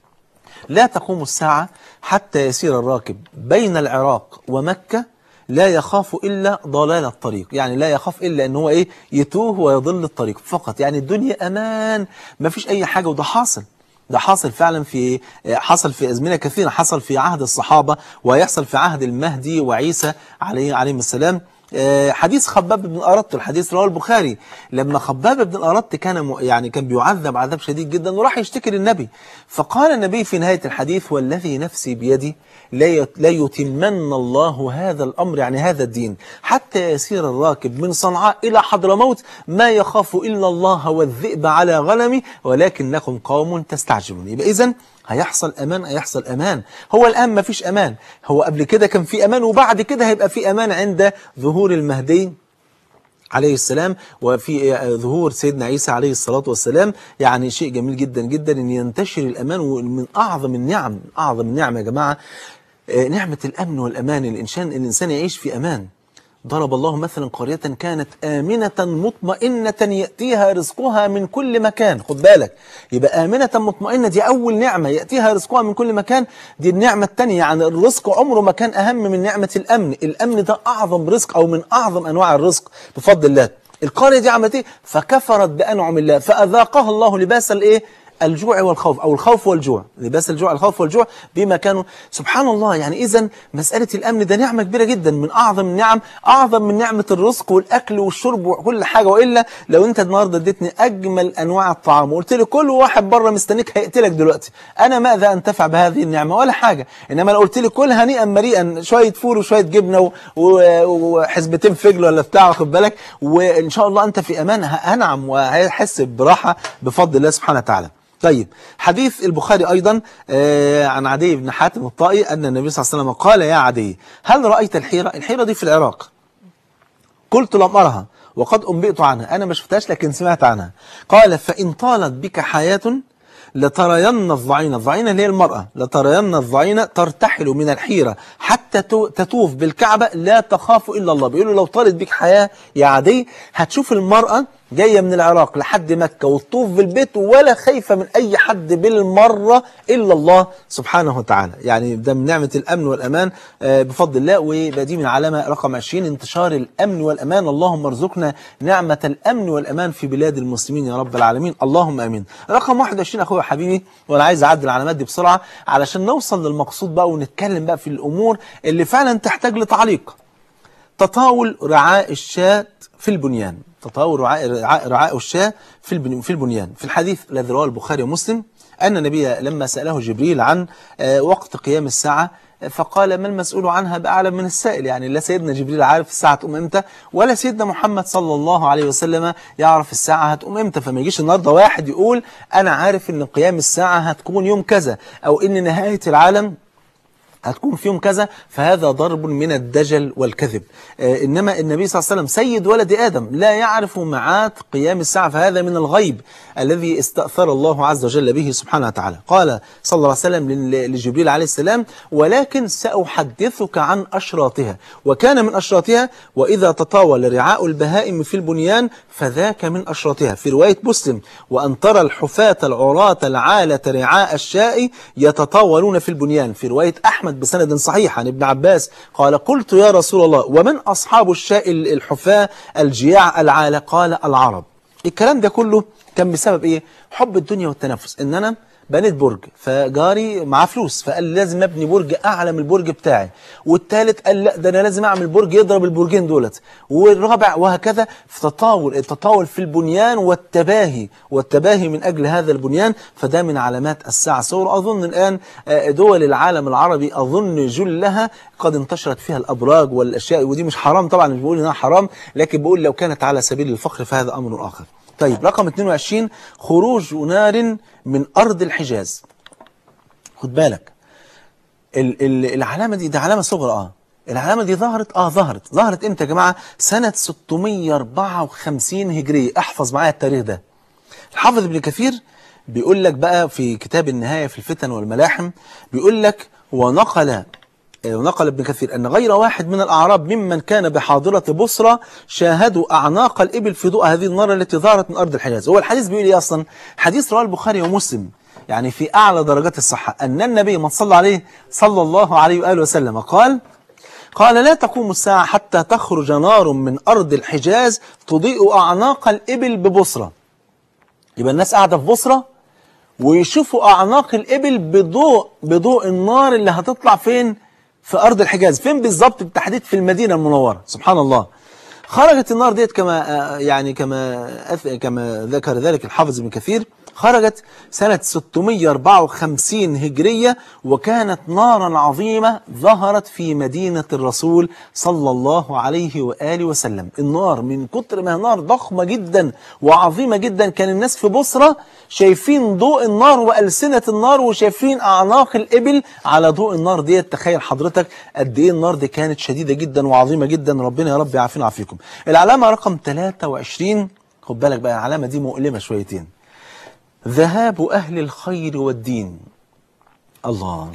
لا تقوم الساعة حتى يسير الراكب بين العراق ومكة لا يخاف إلا ضلال الطريق، يعني لا يخاف إلا أن هو إيه يتوه ويضل الطريق فقط، يعني الدنيا أمان ما فيش أي حاجة. وده حاصل، ده حاصل فعلا في حصل في أزمنة كثيرة، حصل في عهد الصحابة ويحصل في عهد المهدي وعيسى عليه عليهم السلام. حديث خباب بن الأرط، الحديث رواه البخاري، لما خباب بن الأرط كان يعني كان بيعذب عذاب شديد جدا وراح يشتكي للنبي، فقال النبي في نهاية الحديث: والذي نفسي بيدي لا يتمن الله هذا الأمر، يعني هذا الدين، حتى يسير الراكب من صنعاء إلى حضرموت ما يخاف إلا الله والذئب على غنمي ولكنكم قوم تستعجلون. يبقى إذن هيحصل أمان، هيحصل أمان. هو الآن ما فيش أمان، هو قبل كده كان في أمان، وبعد كده هيبقى في أمان عند ظهور المهدي عليه السلام وفي ظهور سيدنا عيسى عليه الصلاة والسلام. يعني شيء جميل جدا جدا أن ينتشر الأمان، ومن أعظم النعم، أعظم النعم يا جماعة نعمة الأمن والأمان، الإنسان الإنسان يعيش في أمان. ضرب الله مثلا قرية كانت آمنة مطمئنة يأتيها رزقها من كل مكان. خد بالك، يبقى آمنة مطمئنة دي أول نعمة، يأتيها رزقها من كل مكان دي النعمة الثانية. يعني الرزق عمره ما كان أهم من نعمة الأمن. الأمن ده أعظم رزق أو من أعظم أنواع الرزق بفضل الله. القرية دي عملت إيه؟ فكفرت بأنعم الله فأذاقها الله لباس الإيه؟ الجوع والخوف، أو الخوف والجوع، لباس الجوع الخوف والجوع بما كانوا. سبحان الله. يعني إذن مسألة الأمن ده نعمة كبيرة جدا، من أعظم النعم، أعظم من نعمة الرزق والأكل والشرب وكل حاجة. وإلا لو أنت النهاردة اديتني أجمل أنواع الطعام وقلت لي كل واحد بره مستنيك هيقتلك دلوقتي، أنا ماذا أنتفع بهذه النعمة؟ ولا حاجة. إنما لو قلت لي كل هنيئا مريئا، شوية فول وشوية جبنة وحزبتين فجل ولا بتاع، واخد بالك، وإن شاء الله أنت في أمان، هنعم وهيحس براحة بفضل الله سبحانه وتعالى. طيب، حديث البخاري أيضا آه عن عدي بن حاتم الطائي أن النبي صلى الله عليه وسلم قال: يا عدي، هل رأيت الحيرة؟ الحيرة دي في العراق. قلت: لم أرها وقد أنبئت عنها، أنا ما شفتهاش لكن سمعت عنها. قال: فإن طالت بك حياة لترين الضعينة، الضعينة اللي هي المرأة، لترين الضعينة ترتحل من الحيرة حتى تطوف بالكعبة لا تخاف إلا الله. بيقولوا لو طالت بك حياة يا عدي هتشوف المرأة جاية من العراق لحد مكة وتطوف بالبيت ولا خايفة من أي حد بالمرة إلا الله سبحانه وتعالى. يعني ده من نعمة الأمن والأمان بفضل الله. ويبقى دي من علامة رقم عشرين انتشار الأمن والأمان. اللهم ارزقنا نعمة الأمن والأمان في بلاد المسلمين يا رب العالمين، اللهم أمين. رقم واحد وعشرين أخويا حبيبي، وأنا عايز أعدل العلامات دي بسرعة علشان نوصل للمقصود بقى ونتكلم بقى في الأمور اللي فعلا تحتاج لتعليق. تطاول رعاء الشاة في البنيان، تطاول رعاء, رعاء, رعاء الشاة في في البنيان. في الحديث الذي رواه البخاري ومسلم أن النبي لما سأله جبريل عن وقت قيام الساعة فقال: ما المسؤول عنها بأعلم من السائل. يعني لا سيدنا جبريل عارف الساعة هتقوم امتى، ولا سيدنا محمد صلى الله عليه وسلم يعرف الساعة هتقوم امتى. فما يجيش النهارده واحد يقول أنا عارف إن قيام الساعة هتكون يوم كذا، أو إن نهاية العالم هتكون في يوم كذا، فهذا ضرب من الدجل والكذب. آه إنما النبي صلى الله عليه وسلم سيد ولد آدم لا يعرف ميعاد قيام الساعة، فهذا من الغيب الذي استأثر الله عز وجل به سبحانه وتعالى. قال صلى الله عليه وسلم لجبريل عليه السلام: ولكن سأحدثك عن أشراطها. وكان من أشراطها: وإذا تطاول رعاء البهائم في البنيان فذاك من أشراطها. في رواية مسلم: وأن ترى الحفاة العراة العالة رعاء الشاء يتطاولون في البنيان. في رواية أحمد بسند صحيح عن ابن عباس قال: قلت يا رسول الله ومن أصحاب الشاء الحفاة الجياع العالة؟ قال: العرب. الكلام ده كله كان بسبب إيه؟ حب الدنيا والتنافس. إن أنا بنيت برج فجاري معاه فلوس فقال لازم ابني برج اعلى من البرج بتاعي، والثالث قال لا ده انا لازم اعمل برج يضرب البرجين دولت، والرابع وهكذا. في تطاول التطاول في البنيان والتباهي والتباهي من اجل هذا البنيان، فده من علامات الساعه. صور اظن الان دول العالم العربي اظن جلها قد انتشرت فيها الابراج والاشياء، ودي مش حرام طبعا، مش بقول انها حرام، لكن بقول لو كانت على سبيل الفخر فهذا امر اخر. طيب، رقم اثنين وعشرين: خروج نار من أرض الحجاز. خد بالك، ال ال العلامة دي دي علامة صغرى. اه العلامة دي ظهرت اه ظهرت ظهرت امتى يا جماعة؟ سنة ستمية وأربعة وخمسين هجرية. احفظ معايا التاريخ ده. الحافظ ابن كثير بيقول لك بقى في كتاب النهاية في الفتن والملاحم، بيقول لك: ونقل ونقل ابن كثير أن غير واحد من الأعراب ممن كان بحاضرة بصرة شاهدوا أعناق الإبل في ضوء هذه النار التي ظهرت من أرض الحجاز. هو الحديث بيقول إيه أصلا؟ حديث رواه البخاري ومسلم، يعني في أعلى درجات الصحة، أن النبي من صلى عليه صلى الله عليه وآله وسلم قال: قال: لا تقوم الساعة حتى تخرج نار من أرض الحجاز تضيء أعناق الإبل ببصرة. يبقى الناس قاعدة في بصرة ويشوفوا أعناق الإبل بضوء بضوء النار اللي هتطلع فين؟ في أرض الحجاز. فين بالظبط؟ بالتحديد في المدينة المنورة. سبحان الله. خرجت النار ديت كما يعني كما كما ذكر ذلك الحافظ ابن كثير، خرجت سنة ستمائة وأربعة وخمسين هجرية، وكانت نارا عظيمة ظهرت في مدينة الرسول صلى الله عليه وآله وسلم. النار من كتر ما نار ضخمة جدا وعظيمة جدا، كان الناس في بصرة شايفين ضوء النار وألسنة النار وشايفين أعناق الإبل على ضوء النار ديت. تخيل حضرتك قد إيه النار دي كانت شديدة جدا وعظيمة جدا. ربنا يا رب يعافينا ويعافيكم. العلامة رقم ثلاثة وعشرين، خد بالك بقى، العلامة دي مؤلمة شويتين. ذهاب أهل الخير والدين. الله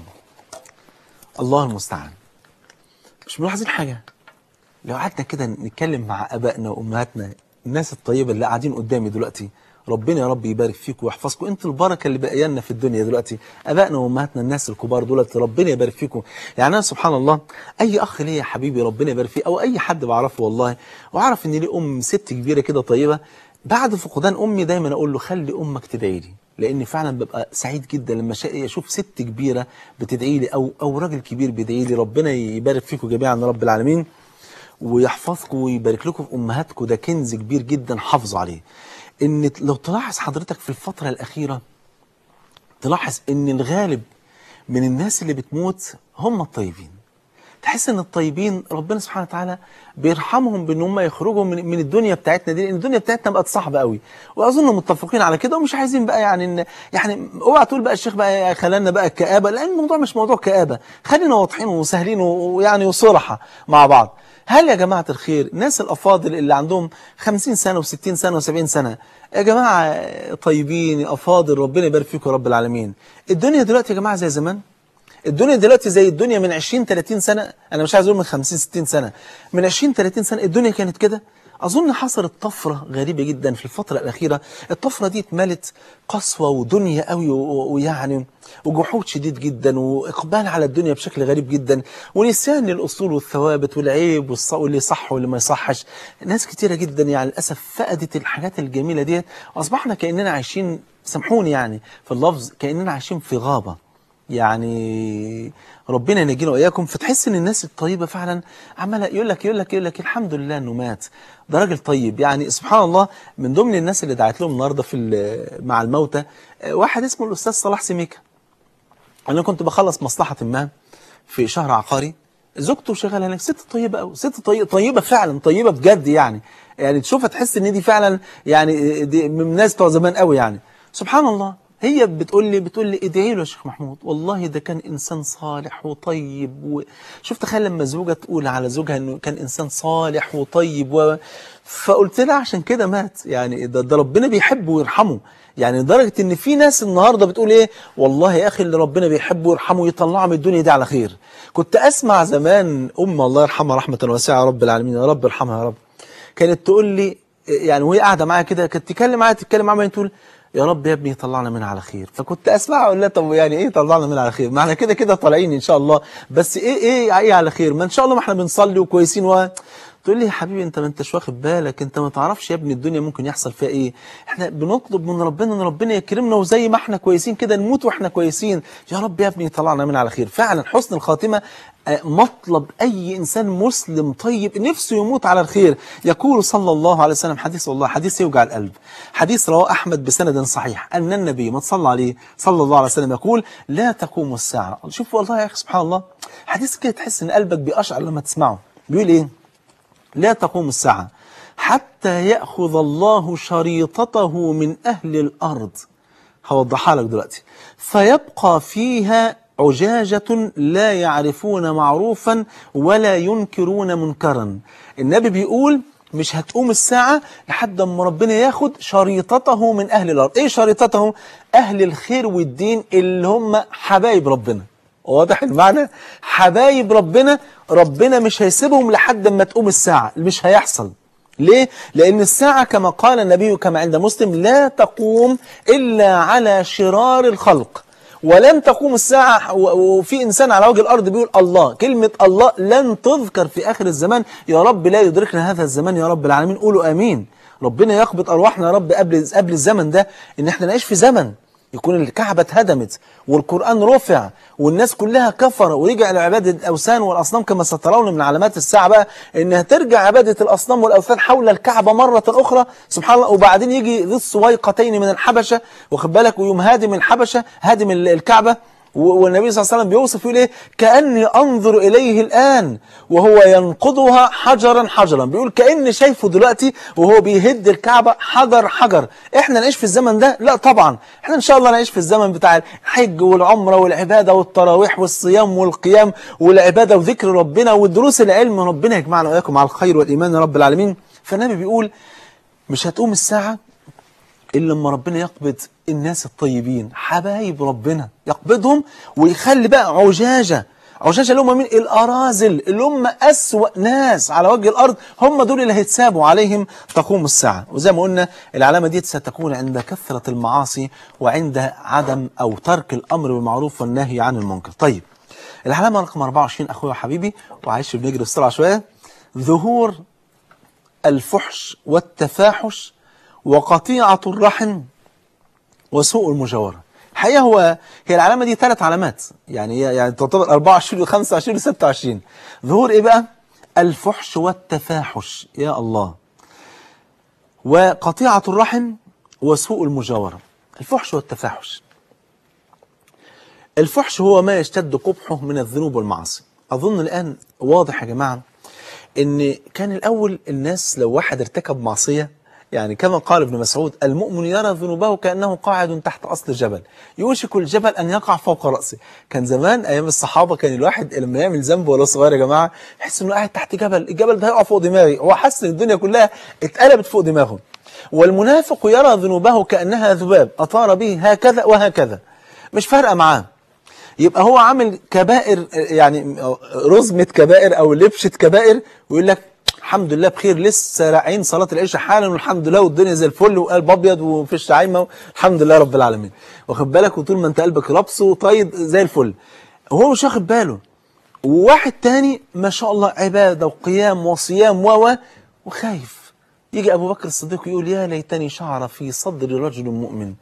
الله المستعان. مش ملاحظين حاجة؟ لو قعدنا كده نتكلم مع أبائنا وأمهاتنا، الناس الطيبة اللي قاعدين قدامي دلوقتي، ربنا يا رب يبارك فيكم ويحفظكم، انتوا البركة اللي بقى لنا في الدنيا دلوقتي، أبائنا وأمهاتنا الناس الكبار دولت، ربنا يبارك فيكم. يعني أنا سبحان الله أي أخ ليا يا حبيبي ربنا يبارك فيه، أو أي حد بعرفه والله، وأعرف إن لي أم ست كبيرة كده طيبة، بعد فقدان أمي دايما أقول له خلي أمك تدعي لي، لأن فعلا ببقى سعيد جدا لما أشوف ست كبيرة بتدعي لي، أو أو راجل كبير بيدعي لي. ربنا يبارك فيكم جميعا يا رب العالمين، ويحفظكم ويبارك لكم في أمهاتكم، ده كنز كبير جدا حافظوا عليه. إن لو تلاحظ حضرتك في الفترة الأخيرة، تلاحظ إن الغالب من الناس اللي بتموت هم الطيبين. تحس ان الطيبين ربنا سبحانه وتعالى بيرحمهم بان هم يخرجوا من من الدنيا بتاعتنا دي، لان الدنيا بتاعتنا بقت صعبه قوي، واظن متفقين على كده، ومش عايزين بقى يعني ان يعني اوعى تقول بقى الشيخ بقى خلالنا بقى الكآبه، لان الموضوع مش موضوع كآبه، خلينا واضحين وسهلين ويعني وصراحه مع بعض. هل يا جماعه الخير الناس الافاضل اللي عندهم خمسين سنه وستين سنه وسبعين سنه يا جماعه طيبين افاضل ربنا يبارك فيكم يا رب العالمين، الدنيا دلوقتي يا جماعه زي زمان؟ الدنيا دلوقتي زي الدنيا من عشرين ثلاثين سنة؟ أنا مش عايز أقول من خمسين ستين سنة، من عشرين ثلاثين سنة الدنيا كانت كده؟ أظن حصلت طفرة غريبة جدا في الفترة الأخيرة. الطفرة دي اتملت قسوة ودنيا قوي، ويعني وجحود شديد جدا، وإقبال على الدنيا بشكل غريب جدا، ونسيان للأصول والثوابت والعيب واللي صح واللي ما يصحش. ناس كتيرة جدا يعني للأسف فقدت الحاجات الجميلة ديت، وأصبحنا كأننا عايشين، سامحوني يعني في اللفظ، كأننا عايشين في غابة. يعني ربنا ينجينا واياكم. فتحس ان الناس الطيبه فعلا عماله يقول لك يقول لك يقول لك الحمد لله انه مات، ده راجل طيب. يعني سبحان الله، من ضمن الناس اللي دعت لهم النهارده في مع الموتى واحد اسمه الاستاذ صلاح سميكه. انا كنت بخلص مصلحه ما في شهر عقاري، زوجته شغاله هناك، ست طيبه قوي، ست طيبه طيبه فعلا، طيبه بجد يعني يعني تشوفها تحس ان دي فعلا يعني دي من الناس بتوع زمان قوي يعني. سبحان الله، هي بتقول لي بتقول لي ادعي له يا شيخ محمود، والله ده كان انسان صالح وطيب. وشوف تخيل لما زوجة تقول على زوجها انه كان انسان صالح وطيب و... فقلت لها عشان كده مات. يعني ده, ده ربنا بيحبه ويرحمه. يعني لدرجه ان في ناس النهارده بتقول ايه، والله يا اخي اللي ربنا بيحبه ويرحمه يطلعه من الدنيا دي على خير. كنت اسمع زمان ام الله يرحمها رحمه واسعه يا رب العالمين، يا رب ارحمها يا رب، كانت تقول لي يعني وهي قاعده معايا كده، كانت تتكلم معايا تتكلم معايا تقول يا رب يا ابني طلعنا منها على خير. فكنت اسمع اقول لها طب يعني ايه طلعنا منها على خير؟ ما احنا كده كده طالعين ان شاء الله، بس ايه ايه ايه على خير؟ ما ان شاء الله ما احنا بنصلي وكويسين و... تقول لي يا حبيبي انت ما انتش واخد بالك، انت ما تعرفش يا ابني الدنيا ممكن يحصل فيها ايه. احنا بنطلب من ربنا ان ربنا يكرمنا، وزي ما احنا كويسين كده نموت واحنا كويسين. يا رب يا ابني طلعنا منها على خير. فعلا حسن الخاتمه مطلب اي انسان مسلم طيب نفسه يموت على الخير. يقول صلى الله عليه وسلم، حديث والله حديث يوجع القلب، حديث رواه احمد بسند صحيح، ان النبي ما صلى عليه صلى الله عليه وسلم يقول لا تقوم الساعه. شوف والله يا اخي سبحان الله، حديث كده تحس ان قلبك بيقشعر لما تسمعه. بيقول ايه؟ لا تقوم الساعة حتى يأخذ الله شريطته من أهل الأرض، هوضحها لك دلوقتي، فيبقى فيها عجاجة لا يعرفون معروفا ولا ينكرون منكرا. النبي بيقول مش هتقوم الساعة لحد ما ربنا ياخد شريطته من أهل الأرض. إيه شريطته؟ أهل الخير والدين اللي هم حبايب ربنا. واضح المعنى؟ حبايب ربنا، ربنا مش هيسيبهم لحد ما تقوم الساعة، مش هيحصل. ليه؟ لأن الساعة كما قال النبي كما عند مسلم لا تقوم إلا على شرار الخلق. ولن تقوم الساعة وفي إنسان على وجه الأرض بيقول الله، كلمة الله لن تذكر في آخر الزمان. يا رب لا يدركنا هذا الزمان يا رب العالمين، قولوا آمين. ربنا يقبض أرواحنا يا رب قبل قبل الزمن ده، إن احنا نعيش في زمن يكون الكعبة اتهدمت والقرآن رفع والناس كلها كفر ورجع لعبادة الأوثان والأصنام، كما سترون من علامات الساعة بقى إنها ترجع عبادة الأصنام والأوثان حول الكعبة مرة أخرى سبحان الله. وبعدين يجي ذي السويقتين من الحبشة واخد بالك ويوم هادم الحبشة هادم الكعبة، والنبي صلى الله عليه وسلم بيوصف يقول ايه كأني أنظر إليه الآن وهو ينقضها حجرا حجرا، بيقول كأني شايفه دلوقتي وهو بيهد الكعبة حجر حجر. احنا نعيش في الزمن ده؟ لا طبعا، احنا ان شاء الله نعيش في الزمن بتاع الحج والعمرة والعبادة والتراويح والصيام والقيام والعبادة وذكر ربنا والدروس العلم، ربنا يجمعنا وإياكم على الخير والإيمان يا رب العالمين. فالنبي بيقول مش هتقوم الساعة إلا لما ربنا يقبض الناس الطيبين حبايب ربنا، يقبضهم ويخلي بقى عجاجة عجاجة اللي هم مين؟ الأراذل اللي هم أسوأ ناس على وجه الأرض، هم دول اللي هيتسابوا عليهم تقوم الساعة. وزي ما قلنا العلامة دي ستكون عند كثرة المعاصي وعند عدم أو ترك الأمر بالمعروف والنهي عن المنكر. طيب العلامة رقم أربعة وعشرين أخويا وحبيبي، وعايش بنجري بسرعة شوية، ظهور الفحش والتفاحش وقطيعة الرحم وسوء المجاورة. الحقيقة هو هي العلامة دي ثلاث علامات، يعني يعني تعتبر أربعة وعشرين وخمسة وعشرين وستة وعشرين. ظهور إيه بقى؟ الفحش والتفاحش، يا الله، وقطيعة الرحم وسوء المجاورة. الفحش والتفاحش، الفحش هو ما يشتد قبحه من الذنوب والمعاصي. أظن الآن واضح يا جماعة إن كان الأول الناس لو واحد ارتكب معصية، يعني كما قال ابن مسعود المؤمن يرى ذنوبه كأنه قاعد تحت أصل جبل يوشك الجبل أن يقع فوق رأسه. كان زمان أيام الصحابة كان الواحد لما يعمل ذنب ولا صغير يا جماعة يحس إنه قاعد تحت جبل، الجبل ده هيقع فوق دماغي، هو حس إن الدنيا كلها اتقلبت فوق دماغه. والمنافق يرى ذنوبه كأنها ذباب أطار به هكذا وهكذا، مش فارقة معاه. يبقى هو عامل كبائر، يعني رزمة كبائر أو لبشة كبائر، ويقول لك الحمد لله بخير، لسه راعين صلاة العشاء حالا والحمد لله والدنيا زي الفل وقلب ابيض ومفيش عايمه الحمد لله رب العالمين، واخد بالك، وطول ما انت قلبك ربص وطايد زي الفل، وهو مش واخد باله. وواحد تاني ما شاء الله عباده وقيام وصيام و وخايف. يجي ابو بكر الصديق يقول يا ليتني شعر في صدر رجل مؤمن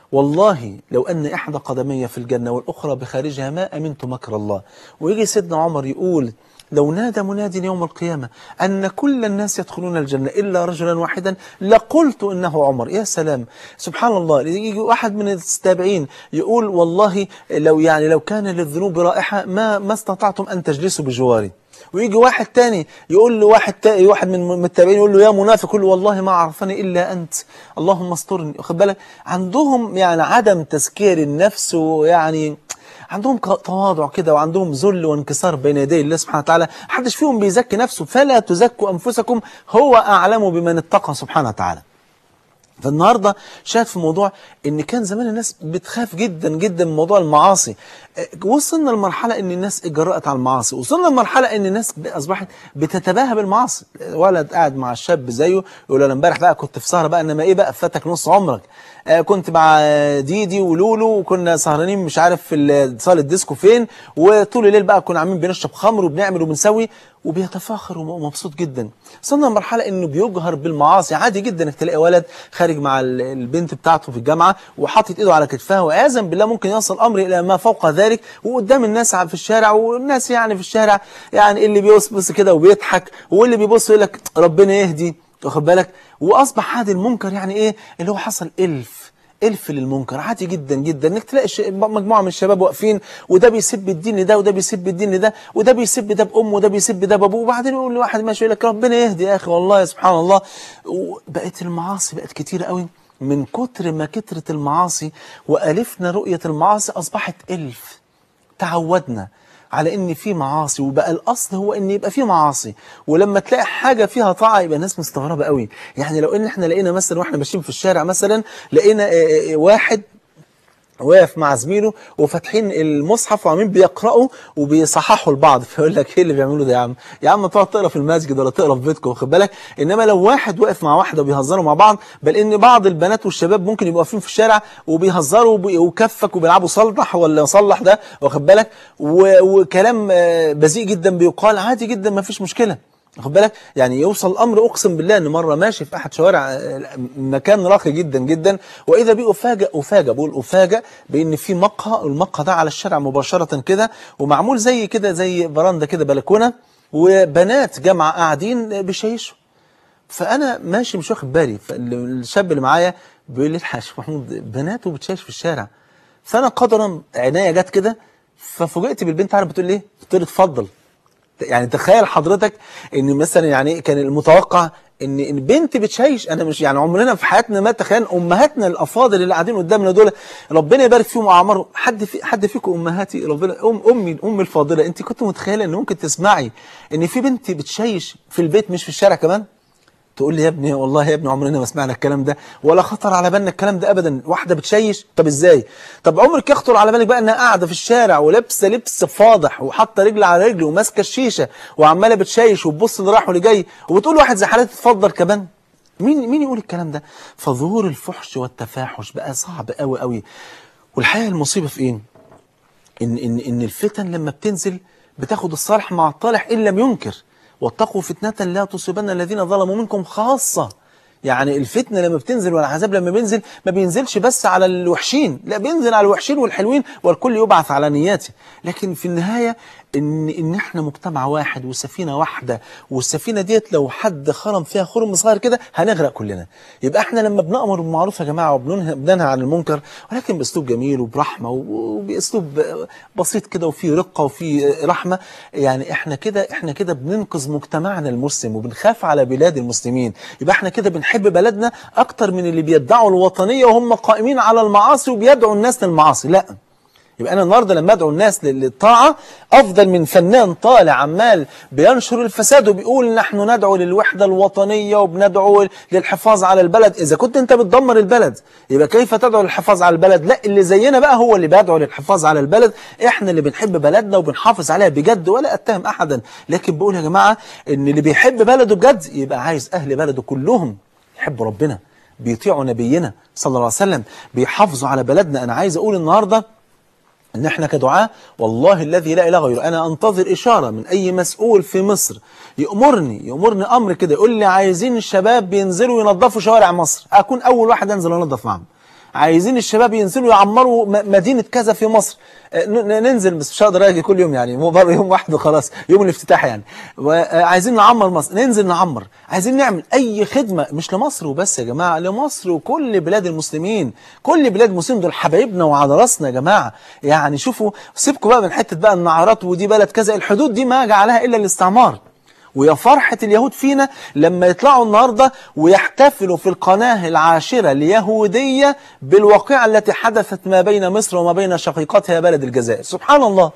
والله لو أن إحدى قدمي في الجنة والأخرى بخارجها ما أمنت مكر الله. ويجي سيدنا عمر يقول لو نادى مناد يوم القيامة أن كل الناس يدخلون الجنة إلا رجلا واحدا لقلت إنه عمر. يا سلام سبحان الله. يجي واحد من التابعين يقول والله لو يعني لو كان للذنوب رائحة ما ما استطعتم أن تجلسوا بجواري. ويجي واحد تاني يقول له واحد تاني واحد من التابعين يقول له يا منافق، يقول له والله ما عرفني إلا أنت اللهم استرني. واخد بالك عندهم يعني عدم تزكية النفس، ويعني عندهم تواضع كده وعندهم ذل وانكسار بين يدي الله سبحانه وتعالى. محدش فيهم بيزكي نفسه، فلا تزكوا أنفسكم هو أعلم بمن اتقى سبحانه وتعالى. فالنهاردة شاهد في موضوع ان كان زمان الناس بتخاف جدا جدا من موضوع المعاصي. وصلنا لمرحلة ان الناس اتجرأت على المعاصي، وصلنا لمرحلة ان الناس اصبحت بتتباهى بالمعاصي. ولد قاعد مع الشاب زيه يقول له انا امبارح بقى كنت في سهرة بقى، انما ايه بقى فاتك نص عمرك. آه كنت مع ديدي ولولو وكنا سهرانين مش عارف في صالة الديسكو فين، وطول الليل بقى كنا عاملين بنشرب خمر وبنعمل وبنسوي، وبيتفاخر ومبسوط جدا. وصلنا لمرحلة انه بيجهر بالمعاصي. عادي جدا انك تلاقي ولد خارج مع البنت بتاعته في الجامعة وحاطط ايده على كتفها، وعياذا بالله ممكن يصل الامر الى ما فوق ذلك، وقدام الناس في الشارع، والناس يعني في الشارع يعني اللي بيبص كده وبيضحك، واللي بيبص يقول لك ربنا يهدي، واخد بالك. واصبح هذا المنكر يعني ايه اللي هو حصل الف الف للمنكر. عادي جدا جدا انك تلاقي مجموعه من الشباب واقفين، وده بيسب الدين لده وده بيسب الدين لده، وده بيسب ده بامه وده بيسب ده بابوه، وبعدين يقول لواحد ماشي يقول لك ربنا يهدي يا اخي. والله سبحان الله. وبقت المعاصي بقت كتيره قوي. من كتر ما كترت المعاصي والفنا رؤيه المعاصي اصبحت الف. تعودنا على ان في معاصي، وبقى الاصل هو ان يبقى في معاصي، ولما تلاقي حاجه فيها طاعه يبقى الناس مستغربه قوي. يعني لو ان احنا لقينا مثلا واحنا ماشيين في الشارع مثلا لقينا واحد واقف مع زميله وفاتحين المصحف وعاملين بيقرأوا وبيصححوا لبعض، فيقول لك ايه اللي بيعملوا ده يا عم؟ يا عم تقعد تقرا في المسجد ولا تقرا في بيتكم، واخد بالك. انما لو واحد واقف مع واحده وبيهزروا مع بعض، بل ان بعض البنات والشباب ممكن يبقوا واقفين في الشارع وبيهزروا وكفك وبيلعبوا صلح ولا صلح ده، واخد بالك، وكلام بذيء جدا بيقال عادي جدا ما فيش مشكله. خد بالك يعني يوصل الامر اقسم بالله ان مره ماشي في احد شوارع مكان راقي جدا جدا، واذا بي افاجئ افاجئ بقول افاجئ بان في مقهى، المقهى ده على الشارع مباشره كده، ومعمول زي كده زي براندا كده بلكونه، وبنات جامعه قاعدين بيشيشوا. فانا ماشي مش واخد بالي، فالشاب اللي معايا بيقول لي الحق يا شيخ محمود بنات وبتشيش في الشارع. فانا قدرا عناية جت كده ففوجئت بالبنت عارف بتقول لي ايه؟ بتقول لي اتفضل. يعني تخيل حضرتك ان مثلا يعني كان المتوقع ان ان بنت بتشيش، انا مش يعني عمرنا في حياتنا ما تخيل امهاتنا الافاضل اللي قاعدين قدامنا دول ربنا يبارك فيهم واعمارهم، حد في حد فيكم امهاتي ربنا ام امي امي الفاضله، انت كنت متخيله ان ممكن تسمعي ان في بنت بتشيش في البيت مش في الشارع كمان؟ تقول لي يا ابني والله يا ابني عمرنا ما سمعنا الكلام ده ولا خطر على بالنا الكلام ده ابدا، واحده بتشيش؟ طب ازاي؟ طب عمرك يخطر على بالك بقى انها قاعده في الشارع ولابسه لبس فاضح وحاطه رجل على رجل وماسكه الشيشه وعماله بتشيش وتبص اللي راح واللي جاي وبتقول واحد زي حالتي اتفضل كمان؟ مين مين يقول الكلام ده؟ فظهور الفحش والتفاحش بقى صعب قوي قوي. والحقيقه المصيبه في ايه؟ ان ان ان الفتن لما بتنزل بتاخد الصالح مع الطالح ان لم ينكر، واتقوا فتنة لا تصيبن الذين ظلموا منكم خاصة. يعني الفتنة لما بتنزل والعذاب لما بينزل ما بينزلش بس على الوحشين، لا بينزل على الوحشين والحلوين والكل يبعث على نياته. لكن في النهاية ان ان احنا مجتمع واحد وسفينة واحدة، والسفينة ديت لو حد خرم فيها خرم صغير كده هنغرق كلنا. يبقى احنا لما بنأمر بالمعروف يا جماعة وبننهى عن المنكر ولكن باسلوب جميل وبرحمة وباسلوب بسيط كده وفي رقة وفي رحمة، يعني احنا كده احنا كده بننقذ مجتمعنا المسلم وبنخاف على بلاد المسلمين. يبقى احنا كده بنحب بلدنا اكتر من اللي بيدعوا الوطنية وهم قائمين على المعاصي وبيدعوا الناس للمعاصي. لا، يبقى أنا النهاردة لما أدعو الناس للطاعة أفضل من فنان طالع عمال بينشر الفساد وبيقول نحن ندعو للوحدة الوطنية وبندعو للحفاظ على البلد. إذا كنت أنت بتدمر البلد يبقى كيف تدعو للحفاظ على البلد؟ لا، اللي زينا بقى هو اللي بيدعو للحفاظ على البلد. إحنا اللي بنحب بلدنا وبنحافظ عليها بجد، ولا أتهم أحدا، لكن بقول يا جماعة إن اللي بيحب بلده بجد يبقى عايز أهل بلده كلهم يحبوا ربنا، بيطيعوا نبينا صلى الله عليه وسلم، بيحافظوا على بلدنا. أنا عايز أقول النهاردة ان احنا كدعاة والله الذي لا اله غيره انا انتظر اشارة من اي مسؤول في مصر يأمرني يأمرني امر كده، يقول لي عايزين الشباب بينزلوا ينظفوا شوارع مصر، اكون اول واحد انزل انظف معهم. عايزين الشباب ينزلوا يعمروا مدينة كذا في مصر، ننزل، بس مش هقدر اجي كل يوم يعني، مو بره يوم واحد وخلاص، يوم الافتتاح يعني. وعايزين نعمر مصر، ننزل نعمر. عايزين نعمل اي خدمة مش لمصر وبس يا جماعة، لمصر وكل بلاد المسلمين. كل بلاد المسلمين دول حبايبنا وعلى راسنا يا جماعة. يعني شوفوا، سيبكم بقى من حتة بقى النعرات ودي بلد كذا، الحدود دي ما جعلها الا الاستعمار. ويا فرحة اليهود فينا لما يطلعوا النهاردة ويحتفلوا في القناة العاشرة اليهودية بالواقعة التي حدثت ما بين مصر وما بين شقيقتها بلد الجزائر. سبحان الله،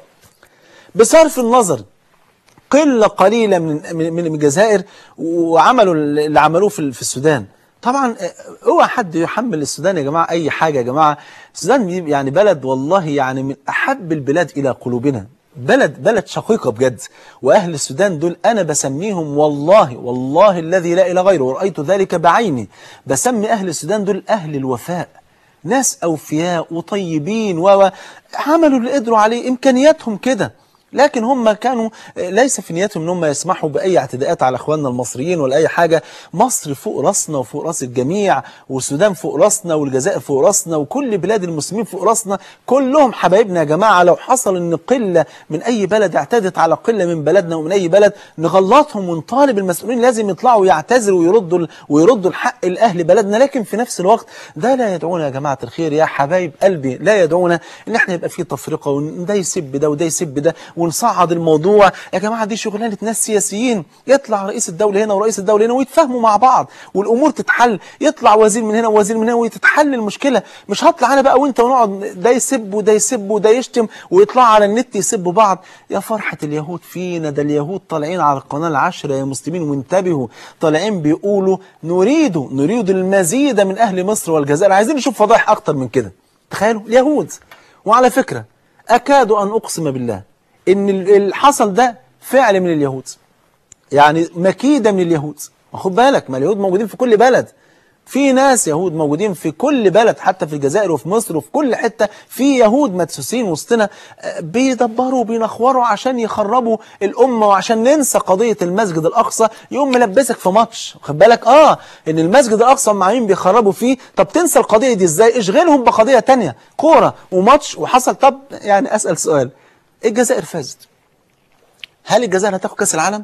بصرف النظر قلة قليلة من من الجزائر وعملوا اللي عملوه في في السودان. طبعا اوعى حد يحمل السودان يا جماعة أي حاجة. يا جماعة السودان يعني بلد والله يعني من أحب البلاد إلى قلوبنا، بلد بلد شقيقة بجد. وأهل السودان دول أنا بسميهم والله والله الذي لا إله غيره، ورأيت ذلك بعيني، بسمي أهل السودان دول أهل الوفاء، ناس أوفياء وطيبين وعملوا اللي قدروا عليه، إمكانياتهم كده. لكن هم كانوا ليس في نيتهم ان هم يسمحوا باي اعتداءات على اخواننا المصريين ولا اي حاجه. مصر فوق راسنا وفوق راس الجميع، والسودان فوق راسنا، والجزائر فوق راسنا، وكل بلاد المسلمين فوق راسنا، كلهم حبايبنا يا جماعه. لو حصل ان قله من اي بلد اعتدت على قله من بلدنا ومن اي بلد نغلطهم ونطالب المسؤولين لازم يطلعوا يعتذروا ويردوا ويردوا الحق لاهل بلدنا. لكن في نفس الوقت ده لا يدعونا يا جماعه الخير يا حبايب قلبي، لا يدعونا ان احنا يبقى في تفرقه وده يسب ده وده يسب ده ونصعد الموضوع. يا جماعة دي شغلانة ناس سياسيين، يطلع رئيس الدولة هنا ورئيس الدولة هنا ويتفاهموا مع بعض والأمور تتحل، يطلع وزير من هنا ووزير من هنا وتتحل المشكلة. مش هطلع أنا بقى وأنت ونقعد ده يسب وده يسب وده يشتم ويطلع على النت يسبوا بعض. يا فرحة اليهود فينا، ده اليهود طالعين على القناة العشرة يا مسلمين وانتبهوا، طالعين بيقولوا نريد نريد المزيد من أهل مصر والجزائر، عايزين نشوف فضائح أكتر من كده. تخيلوا اليهود. وعلى فكرة أكاد أن أقسم بالله ان اللي حصل ده فعل من اليهود، يعني مكيدة من اليهود. خد بالك، ما اليهود موجودين في كل بلد، في ناس يهود موجودين في كل بلد، حتى في الجزائر وفي مصر وفي كل حتة في يهود مدسوسين وسطنا بيدبروا وبينخوروا عشان يخربوا الأمة وعشان ننسى قضية المسجد الأقصى. يقوم ملبسك في ماتش، خد بالك اه ان المسجد الأقصى مع مين بيخربوا فيه. طب تنسى القضية دي ازاي؟ اشغلهم بقضية تانية، كورة وماتش وحصل. طب يعني أسأل سؤال، الجزائر فازت، هل الجزائر هتاخد كأس العالم؟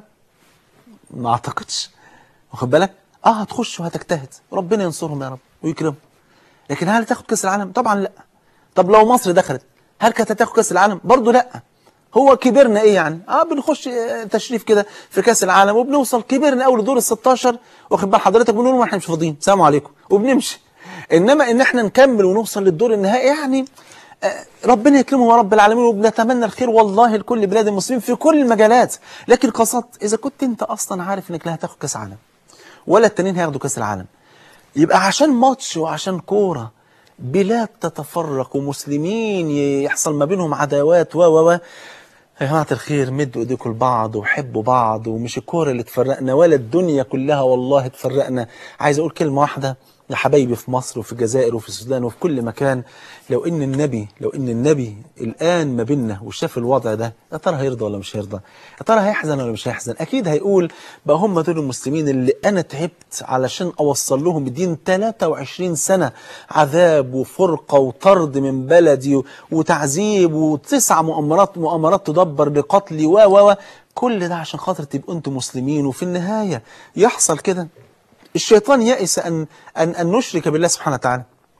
ما اعتقدش، واخد بالك؟ اه هتخش وهتجتهد، ربنا ينصرهم يا رب ويكرمهم. لكن هل تاخد كاس العالم؟ طبعا لا. طب لو مصر دخلت هل كانت هتاخد كاس العالم؟ برضه لا. هو كبرنا ايه يعني؟ اه بنخش تشريف كده في كاس العالم وبنوصل، كبرنا اول دور ال ستاشر، واخد بال حضرتك، بنقول ما احنا مش فاضيين، سلام عليكم وبنمشي. انما ان احنا نكمل ونوصل للدور النهائي يعني آه ربنا يكرمهم يا رب العالمين، وبنتمنى الخير والله لكل بلاد المسلمين في كل المجالات. لكن قصدت اذا كنت انت اصلا عارف انك لا هتاخد كاس عالم ولا التانيين هياخدوا كاس العالم، يبقى عشان ماتش وعشان كوره بلاد تتفرق ومسلمين يحصل ما بينهم عداوات و و و يا جماعه الخير، مدوا ايديكم لبعض وحبوا بعض، ومش الكوره اللي تفرقنا ولا الدنيا كلها والله تفرقنا. عايز اقول كلمه واحده يا حبايبي في مصر وفي الجزائر وفي السودان وفي كل مكان، لو ان النبي لو ان النبي الان ما بيننا وشاف الوضع ده، يا ترى هيرضى ولا مش هيرضى؟ يا ترى هيحزن ولا مش هيحزن؟ اكيد هيقول بقى هم دول المسلمين اللي انا تعبت علشان اوصل لهم الدين ثلاثة وعشرين سنة عذاب وفرقه وطرد من بلدي وتعذيب وتسع مؤامرات مؤامرات تدبر لقتلي و و كل ده عشان خاطر تبقوا انتم مسلمين، وفي النهايه يحصل كده. الشيطان يئس أن, أن, أن نشرك بالله سبحانه وتعالى،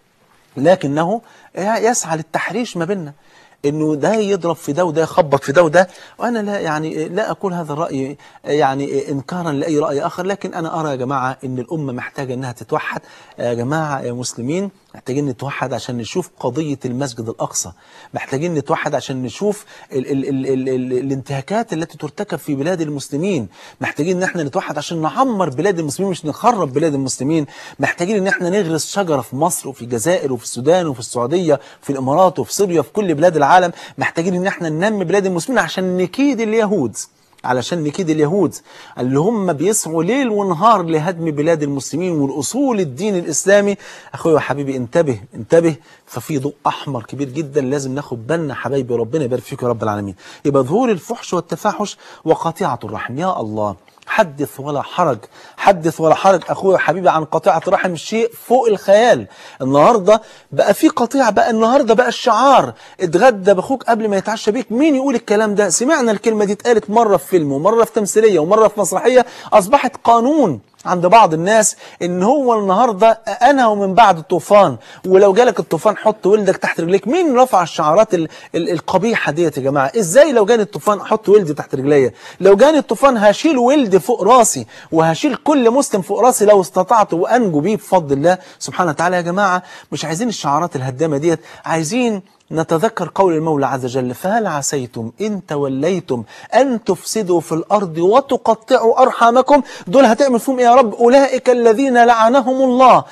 لكنه يسعى للتحريش ما بيننا، انه ده يضرب في ده وده يخبط في ده وده. وانا لا يعني لا اقول هذا الراي يعني انكارا لاي راي اخر، لكن انا ارى يا جماعه ان الامه محتاجه انها تتوحد. يا جماعه يا مسلمين محتاجين نتوحد عشان نشوف قضيه المسجد الاقصى، محتاجين نتوحد عشان نشوف ال ال ال ال ال الانتهاكات التي ترتكب في بلاد المسلمين، محتاجين ان احنا نتوحد عشان نعمر بلاد المسلمين مش نخرب بلاد المسلمين، محتاجين ان احنا نغرس شجره في مصر وفي الجزائر وفي السودان وفي السعوديه وفي الامارات وفي سوريا وفي كل بلاد العالم. محتاجين ان احنا ننمي بلاد المسلمين عشان نكيد اليهود، علشان نكيد اليهود اللي هم بيسعوا ليل ونهار لهدم بلاد المسلمين والاصول الدين الاسلامي. اخويا وحبيبي انتبه انتبه، ففي ضوء احمر كبير جدا لازم ناخد بالنا حبايبي، ربنا يبارك فيكم يا رب العالمين. يبقى ظهور الفحش والتفاحش وقطيعه الرحم، يا الله حدث ولا حرج، حدث ولا حرج اخويا وحبيبي عن قطيعه الرحم، شيء فوق الخيال. النهارده بقى في قطيعه، بقى النهارده بقى الشعار اتغدى باخوك قبل ما يتعشى بيك. مين يقول الكلام ده؟ سمعنا الكلمه دي اتقالت مره في فيلم ومره في تمثيليه ومره في مسرحيه، اصبحت قانون عند بعض الناس ان هو النهارده انا ومن بعد الطوفان، ولو جالك الطوفان حط ولدك تحت رجليك. مين رفع الشعارات ال ال القبيحه ديت يا جماعه؟ ازاي لو جاني الطوفان احط ولدي تحت رجليا؟ لو جاني الطوفان هشيل ولدي فوق راسي وهشيل كل مسلم فوق راسي لو استطعت وانجو بيه بفضل الله سبحانه وتعالى. يا جماعه مش عايزين الشعارات الهدامه ديت، عايزين نتذكر قول المولى عز وجل: فهل عسيتم إن توليتم أن تفسدوا في الأرض وتقطعوا أرحامكم. دول هتعمل فيهم إيه يا رب؟ أولئك الذين لعنهم الله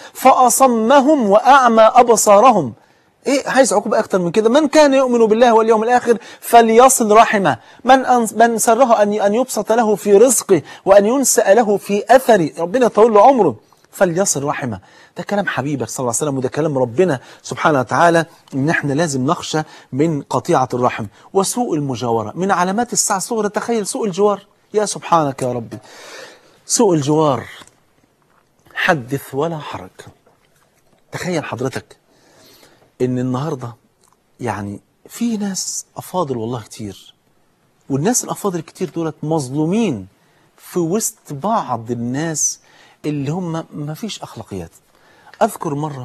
فأصمهم وأعمى أبصارهم. ايه عايز عقوبة اكتر من كده؟ من كان يؤمن بالله واليوم الاخر فليصل رحمه، من من سره ان ان يبسط له في رزقه وان ينسأ له في اثره، ربنا يطول له عمره، فليصل رحمه. ده كلام حبيبك صلى الله عليه وسلم، وده كلام ربنا سبحانه وتعالى، ان احنا لازم نخشى من قطيعة الرحم. وسوء المجاورة من علامات الساعة الصغرى. تخيل سوء الجوار، يا سبحانك يا ربي، سوء الجوار حدث ولا حرج. تخيل حضرتك ان النهاردة يعني في ناس افاضل والله كتير، والناس الافاضل كتير دولت مظلومين في وسط بعض الناس اللي هم ما فيش اخلاقيات. اذكر مرة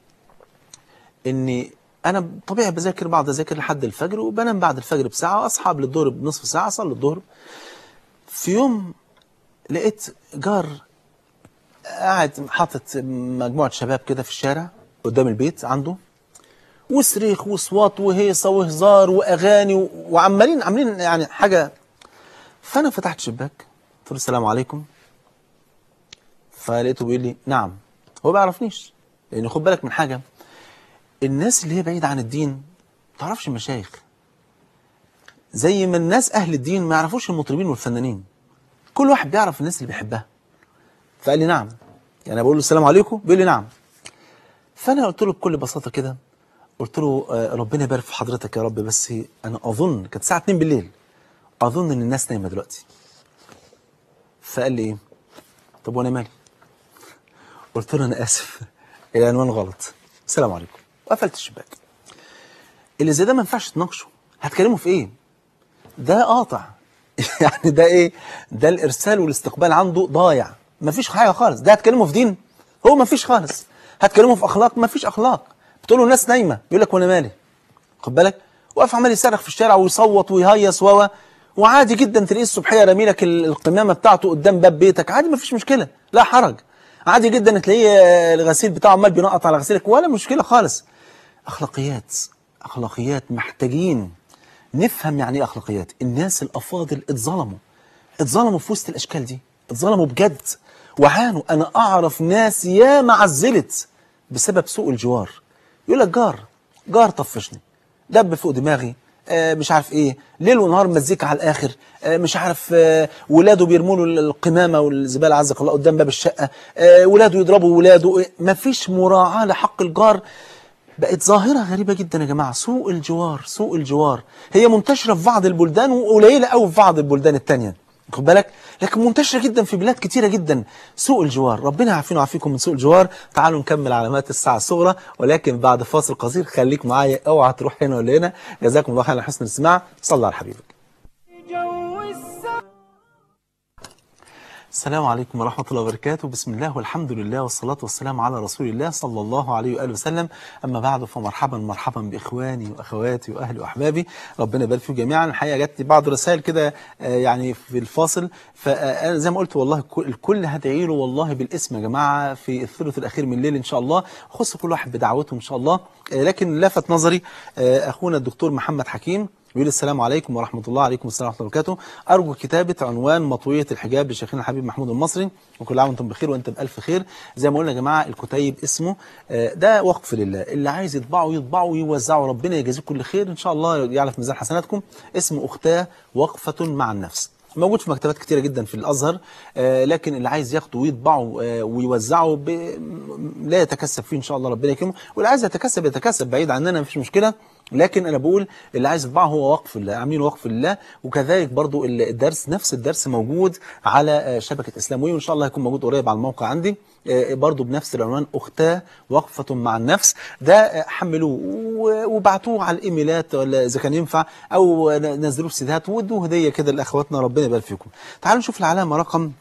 اني انا طبيعي بذاكر، بعض اذاكر لحد الفجر وبنام بعد الفجر بساعة واصحى للظهر بنصف ساعة اصلي الظهر. في يوم لقيت جار قاعد حاطط مجموعة شباب كده في الشارع قدام البيت عنده، وصريخ وصوات وهيصة وهزار واغاني وعمالين عاملين يعني حاجة. فانا فتحت شباك قلت له السلام عليكم، فلقيته بيقول لي نعم. هو ما بيعرفنيش، لان خد بالك من حاجة، الناس اللي هي بعيدة عن الدين ما تعرفش المشايخ، زي ما الناس اهل الدين ما يعرفوش المطربين والفنانين. كل واحد بيعرف الناس اللي بيحبها. فقال لي نعم. يعني أنا بقول له السلام عليكم بيقول لي نعم. فأنا قلت له بكل بساطة كده، قلت له آه، ربنا يبارك في حضرتك يا رب، بس أنا أظن كانت الساعة اتنين بالليل، أظن إن الناس نايمة دلوقتي. فقال لي إيه؟ طب وأنا مالي؟ قلت له أنا آسف العنوان غلط، السلام عليكم، وقفلت الشباك. اللي زي ده ما ينفعش تناقشه، هتكلمه في إيه؟ ده قاطع يعني ده إيه؟ ده الإرسال والاستقبال عنده ضايع، مفيش حاجة خالص. ده هتكلمه في دين؟ هو مفيش خالص. هتكلمه في أخلاق؟ مفيش أخلاق. بتقول له الناس نايمة، يقول لك وأنا مالي؟ خد بالك؟ واقف عمال يصرخ في الشارع ويصوت ويهيص و وعادي جدا تلاقيه الصبحيه رامي لك القمامه بتاعته قدام باب بيتك، عادي مفيش مشكله، لا حرج. عادي جدا تلاقيه الغسيل بتاعه عمال بينقط على غسيلك، ولا مشكله خالص. اخلاقيات، اخلاقيات محتاجين نفهم يعني ايه اخلاقيات. الناس الافاضل اتظلموا، اتظلموا في وسط الاشكال دي، اتظلموا بجد وعانوا. انا اعرف ناس ياما عزلت بسبب سوء الجوار. يقول لك جار جار طفشني، دب فوق دماغي، آه مش عارف ايه، ليل ونهار مزيكا على الاخر، آه مش عارف، آه ولاده بيرموا له القمامه والزباله عزك الله قدام باب الشقه، آه ولاده يضربوا ولاده، آه مفيش مراعاه لحق الجار. بقت ظاهره غريبه جدا يا جماعه، سوء الجوار، سوء الجوار. هي منتشره في بعض البلدان وقليله قوي في بعض البلدان الثانيه، خد بالك، لكن منتشره جدا في بلاد كتيره جدا. سوء الجوار، ربنا يعافينا ويعافيكم من سوء الجوار. تعالوا نكمل علامات الساعه الصغرى، ولكن بعد فاصل قصير. خليك معايا، اوعى تروح هنا ولا هنا. جزاكم الله خيرا على حسن الاستماع. صلى على حبيبك. السلام عليكم ورحمة الله وبركاته. بسم الله والحمد لله والصلاة والسلام على رسول الله صلى الله عليه وآله وسلم. أما بعد، فمرحبا مرحبا بإخواني وأخواتي وأهلي وأحبابي، ربنا يبارك فيكم جميعا. الحقيقة جات لي بعض رسائل كده يعني في الفاصل، فأنا زي ما قلت والله الكل هدعي له والله بالاسم يا جماعة في الثلث الأخير من الليل إن شاء الله، خص كل واحد بدعوته إن شاء الله. لكن لفت نظري أخونا الدكتور محمد حكيم بيقول السلام عليكم ورحمة الله. عليكم السلام ورحمة الله وبركاته. أرجو كتابة عنوان مطوية الحجاب لشيخنا الحبيب محمود المصري، وكل عام وانتم بخير وانت بألف خير. زي ما قلنا يا جماعة، الكتيب اسمه ده وقف لله، اللي عايز يطبعه يطبعه ويوزعه، ربنا يجازيه كل خير إن شاء الله، يعرف ميزان حسناتكم. اسمه أختاه وقفة مع النفس، موجود في مكتبات كتيرة جدا في الأزهر، آه لكن اللي عايز ياخده ويطبعه آه ويوزعه ب... لا يتكسب فيه إن شاء الله، ربنا يكرمه. واللي عايز يتكسب يتكسب بعيد عننا، مفيش مشكلة. لكن أنا بقول اللي عايز يطبعه هو وقف لله، عاملين وقف لله. وكذلك برضو الدرس، نفس الدرس موجود على آه شبكة إسلاموية، وإن شاء الله هيكون موجود قريب على الموقع عندي، آه برضو بنفس العنوان، أختاه وقفة مع النفس. ده آه حملوه وبعتوه على الإيميلات ولا إذا كان ينفع، أو نزلوه في سيدات وادوه هدية كده لأخواتنا، ربنا يبارك فيكم. تعالوا نشوف العلامة رقم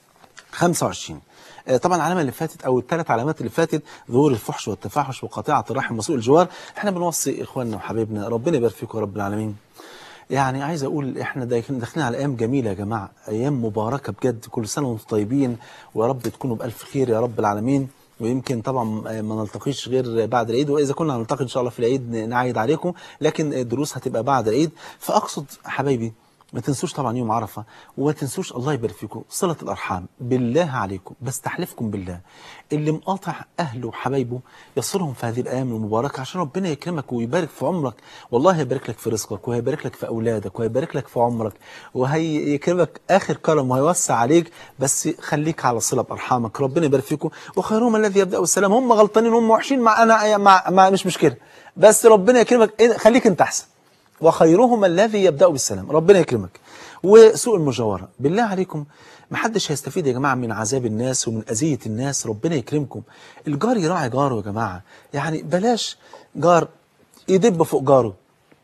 خمسة وعشرين. طبعا العلامة اللي فاتت أو الثلاث علامات اللي فاتت، ظهور الفحش والتفاحش وقطيعة الرحم وسوء الجوار. احنا بنوصي إخواننا وحبايبنا، ربنا يبارك فيكم يا رب العالمين. يعني عايز أقول احنا داخلين على أيام جميلة يا جماعة، أيام مباركة بجد، كل سنة وانتم طيبين، ويا رب تكونوا بألف خير يا رب العالمين. ويمكن طبعا ما نلتقيش غير بعد العيد، وإذا كنا نلتقي إن شاء الله في العيد نعيد عليكم، لكن الدروس هتبقى بعد العيد. فأقصد حبايبي، ما تنسوش طبعا يوم عرفة، وما تنسوش الله يبارك فيكم صلة الأرحام. بالله عليكم بستحلفكم بالله، اللي مقاطع أهله وحبايبه يصلهم في هذه الأيام المباركة، عشان ربنا يكرمك ويبارك في عمرك. والله هيبارك لك في رزقك، وهيبارك لك في أولادك، وهيبارك لك في عمرك، وهيكرمك آخر كرم، وهيوسع عليك. بس خليك على صلة بأرحامك، ربنا يبارك فيكم. وخيرهم الذي يبدأ السلام. هم غلطانين، هم وحشين، مع أنا مع, مع مش مشكلة، بس ربنا يكرمك، خليك أنت أحسن. وخيرهم الذي يبدأ بالسلام، ربنا يكرمك. وسوء المجاورة، بالله عليكم ما حدش هيستفيد يا جماعة من عذاب الناس ومن أذية الناس، ربنا يكرمكم. الجار يراعي جاره يا جماعة، يعني بلاش جار يدب فوق جاره،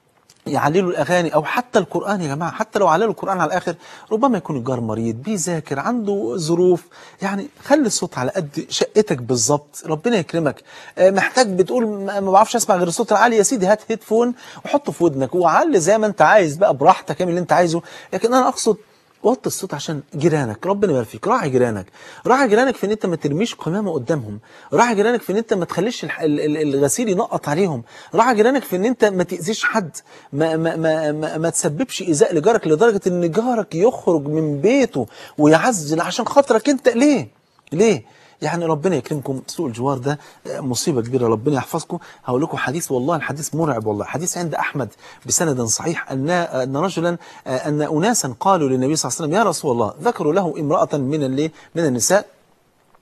يعللوا الأغاني أو حتى القرآن يا جماعة. حتى لو عللوا القرآن على الآخر، ربما يكون الجار مريض بيذاكر، عنده ظروف، يعني خلي الصوت على قد شقتك بالظبط، ربنا يكرمك. محتاج بتقول ما بعرفش أسمع غير الصوت العالي، يا سيدي هات هيدفون وحطه في ودنك وعلي زي ما أنت عايز بقى براحتك، اعمل اللي أنت عايزه. لكن أنا أقصد وطي الصوت عشان جيرانك، ربنا يبارك فيك. راعي جيرانك، راعي جيرانك في ان انت ما ترميش قمامه قدامهم، راعي جيرانك في ان انت ما تخليش الغسيل ينقط عليهم، راعي جيرانك في ان انت ما تاذيش حد، ما ما ما ما, ما تسببش ايذاء لجارك لدرجه ان جارك يخرج من بيته ويعزل عشان خاطرك انت. ليه؟ ليه؟ يعني ربنا يكرمكم. سوء الجوار ده مصيبة كبيرة، ربنا يحفظكم. هقول لكم حديث، والله الحديث مرعب، والله حديث عند أحمد بسند صحيح، أن أن رجلا أن أناسا قالوا للنبي صلى الله عليه وسلم: يا رسول الله، ذكروا له امرأة من من النساء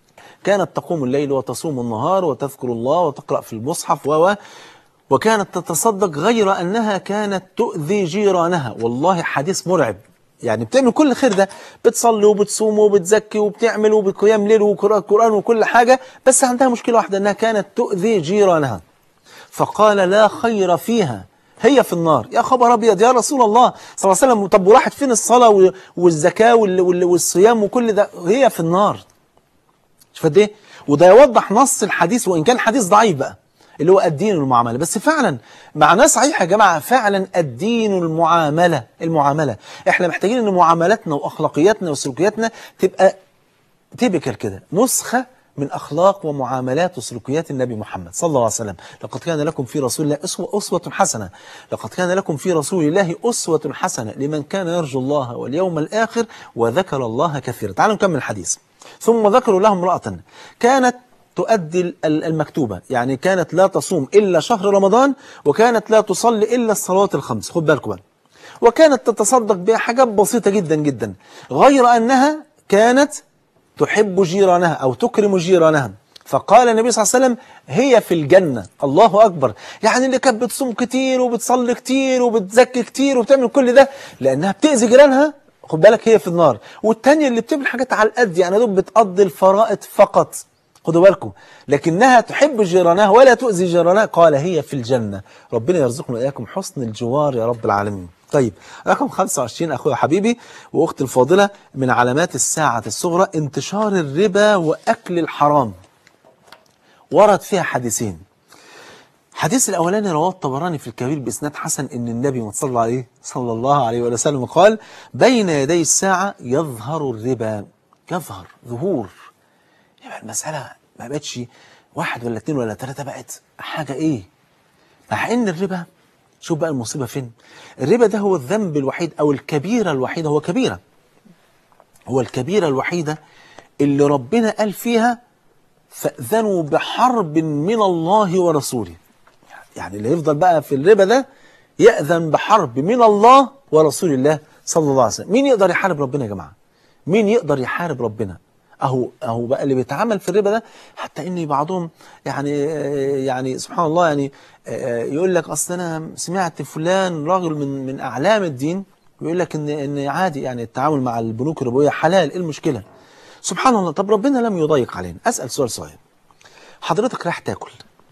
كانت تقوم الليل وتصوم النهار وتذكر الله وتقرأ في المصحف و وكانت تتصدق، غير أنها كانت تؤذي جيرانها. والله حديث مرعب. يعني بتعمل كل خير ده، بتصلي وبتصوم وبتزكي وبتعمل وبقيام ليل وقراءة قرآن وكل حاجة، بس عندها مشكلة واحدة، أنها كانت تؤذي جيرانها. فقال لا خير فيها، هي في النار. يا خبر أبيض يا رسول الله صلى الله عليه وسلم، طب وراحت فين الصلاة والزكاة والصيام وكل ده؟ هي في النار. شوف قد إيه؟ وده يوضح نص الحديث، وإن كان حديث ضعيف بقى، اللي هو الدين المعاملة. بس فعلا معناه صحيح يا جماعة، فعلا الدين المعاملة. المعاملة احنا محتاجين ان معاملاتنا واخلاقياتنا وسلوكياتنا تبقى تيبيكال كده، نسخة من أخلاق ومعاملات وسلوكيات النبي محمد صلى الله عليه وسلم. لقد كان لكم في رسول الله أسوة, أسوة حسنة لقد كان لكم في رسول الله أسوة حسنة لمن كان يرجو الله واليوم الآخر وذكر الله كثيرا. تعالوا نكمل الحديث. ثم ذكروا لهم امرأة كانت تؤدي المكتوبة، يعني كانت لا تصوم إلا شهر رمضان، وكانت لا تصلي إلا الصلوات الخمس. خد بالكم بقى. وكانت تتصدق بحاجات بسيطة جدا جدا، غير أنها كانت تحب جيرانها أو تكرم جيرانها. فقال النبي صلى الله عليه وسلم هي في الجنة. الله أكبر. يعني اللي كانت بتصوم كتير وبتصلي كتير وبتزكي كتير وبتعمل كل ده لأنها بتأذي جيرانها، خد بالك هي في النار. والتانية اللي بتعمل حاجات على القد، يعني دوب بتقضي الفرائض فقط، خدوا بالكم، لكنها تحب جيرانها ولا تؤذي جيرانها، قال هي في الجنة. ربنا يرزقنا إياكم حسن الجوار يا رب العالمين. طيب رقم خمسة وعشرين أخويا حبيبي وأختي الفاضلة، من علامات الساعة الصغرى انتشار الربا وأكل الحرام. ورد فيها حديثين. الحديث الأولاني رواه الطبراني في الكبير بإسناد حسن، إن النبي صلى عليه صلى الله عليه وسلم قال بين يدي الساعة يظهر الربا. يظهر ظهور، يبقى المسألة ما بقتش واحد ولا اتنين ولا تلاتة، بقت حاجة إيه؟ مع إن الربا، شوف بقى المصيبة فين. الربا ده هو الذنب الوحيد أو الكبيرة الوحيدة، هو كبيرة، هو الكبيرة الوحيدة اللي ربنا قال فيها فأذنوا بحرب من الله ورسوله. يعني اللي يفضل بقى في الربا ده يأذن بحرب من الله ورسول الله صلى الله عليه وسلم. مين يقدر يحارب ربنا يا جماعة؟ مين يقدر يحارب ربنا؟ أهو أهو بقى اللي بيتعامل في الربا ده، حتى إن بعضهم يعني يعني سبحان الله يعني يقول لك أصل أنا سمعت فلان راجل من من أعلام الدين يقول لك إن إن عادي، يعني التعامل مع البنوك الربوية حلال، إيه المشكلة؟ سبحان الله. طب ربنا لم يضيق علينا. أسأل سؤال صغير، حضرتك رايح تاكل،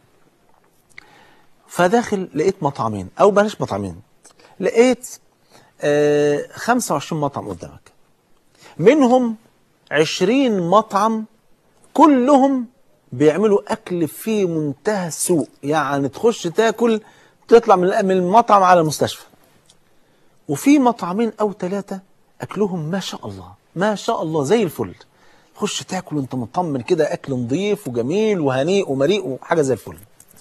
فداخل لقيت مطعمين أو بلاش مطعمين، لقيت آه خمسة وعشرين مطعم قدامك، منهم عشرين مطعم كلهم بيعملوا أكل في منتهى السوء، يعني تخش تاكل تطلع من المطعم على المستشفى. وفي مطعمين أو ثلاثة أكلهم ما شاء الله ما شاء الله زي الفل، تخش تاكل وانت مطمن كده، أكل نظيف وجميل وهنيء ومريء وحاجة زي الفل.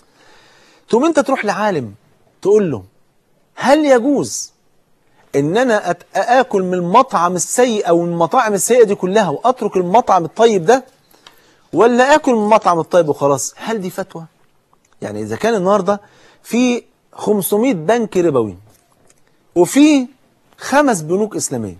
ثم انت تروح لعالم تقول له هل يجوز ان انا اكل من المطعم السيء او المطاعم السيئة دي كلها واترك المطعم الطيب ده، ولا اكل من المطعم الطيب وخلاص؟ هل دي فتوى؟ يعني اذا كان النهاردة في خمسمائة بنك ربوي وفي خمس بنوك اسلامية،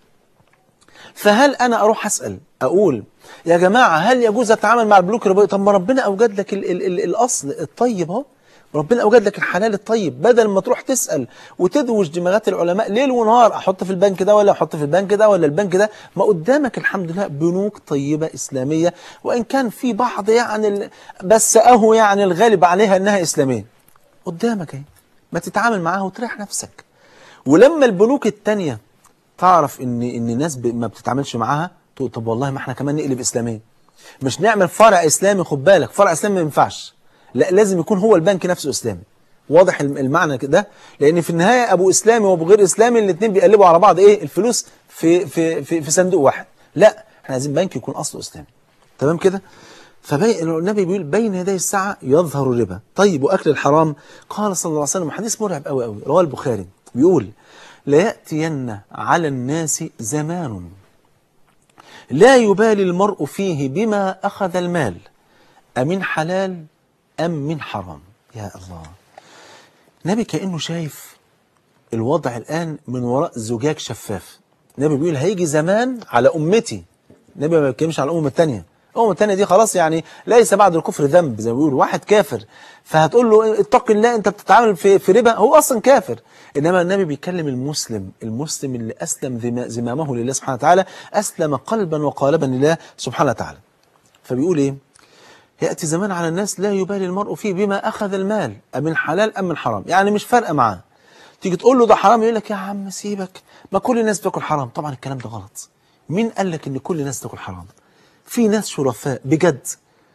فهل انا اروح اسأل اقول يا جماعة هل يجوز اتعامل مع البنوك الربوية؟ طب ما ربنا اوجد لك ال ال ال الاصل الطيب اهو، ربنا اوجد لك الحلال الطيب، بدل ما تروح تسأل وتدوش دماغات العلماء ليل ونهار احط في البنك ده ولا احط في البنك ده ولا البنك ده. ما قدامك الحمد لله بنوك طيبة اسلامية، وان كان في بعض يعني بس اهو يعني الغالب عليها انها اسلامية قدامك اهي، ما تتعامل معاها وتريح نفسك. ولما البنوك التانية تعرف ان ان الناس ما بتتعاملش معاها، تقول طب والله ما احنا كمان نقلب اسلامية، مش نعمل فرع اسلامي. خد بالك فرع اسلامي ما ينفعش، لا لازم يكون هو البنك نفسه اسلامي. واضح المعنى كده؟ لان في النهايه ابو اسلامي وابو غير اسلامي الاثنين بيقلبوا على بعض ايه الفلوس في في في, في صندوق واحد. لا احنا عايزين بنك يكون اصله اسلامي. تمام كده؟ فالنبي بيقول بين يدي الساعه يظهر الربا. طيب واكل الحرام؟ قال صلى الله عليه وسلم حديث مرعب قوي قوي رواه البخاري، بيقول لا ياتين على الناس زمان لا يبالي المرء فيه بما اخذ المال امن حلال أم من حرام. يا الله. النبي كأنه شايف الوضع الآن من وراء زجاج شفاف. النبي بيقول هيجي زمان على أمتي، النبي ما بيتكلمش على الأمم التانية، الأمم التانية دي خلاص يعني ليس بعد الكفر ذنب زي ما بيقولوا، واحد كافر فهتقول له اتق الله أنت بتتعامل في في ربا، هو أصلا كافر. إنما النبي بيكلم المسلم، المسلم اللي أسلم زمامه لله سبحانه وتعالى، أسلم قلبا وقالبا لله سبحانه وتعالى. فبيقول إيه؟ يأتي زمان على الناس لا يبالي المرء فيه بما أخذ المال أمن حلال أم من حرام، يعني مش فارقة معاه. تيجي تقول له ده حرام يقول لك يا عم سيبك، ما كل الناس بتاكل حرام. طبعا الكلام ده غلط. مين قال لك ان كل الناس تاكل حرام؟ في ناس شرفاء بجد،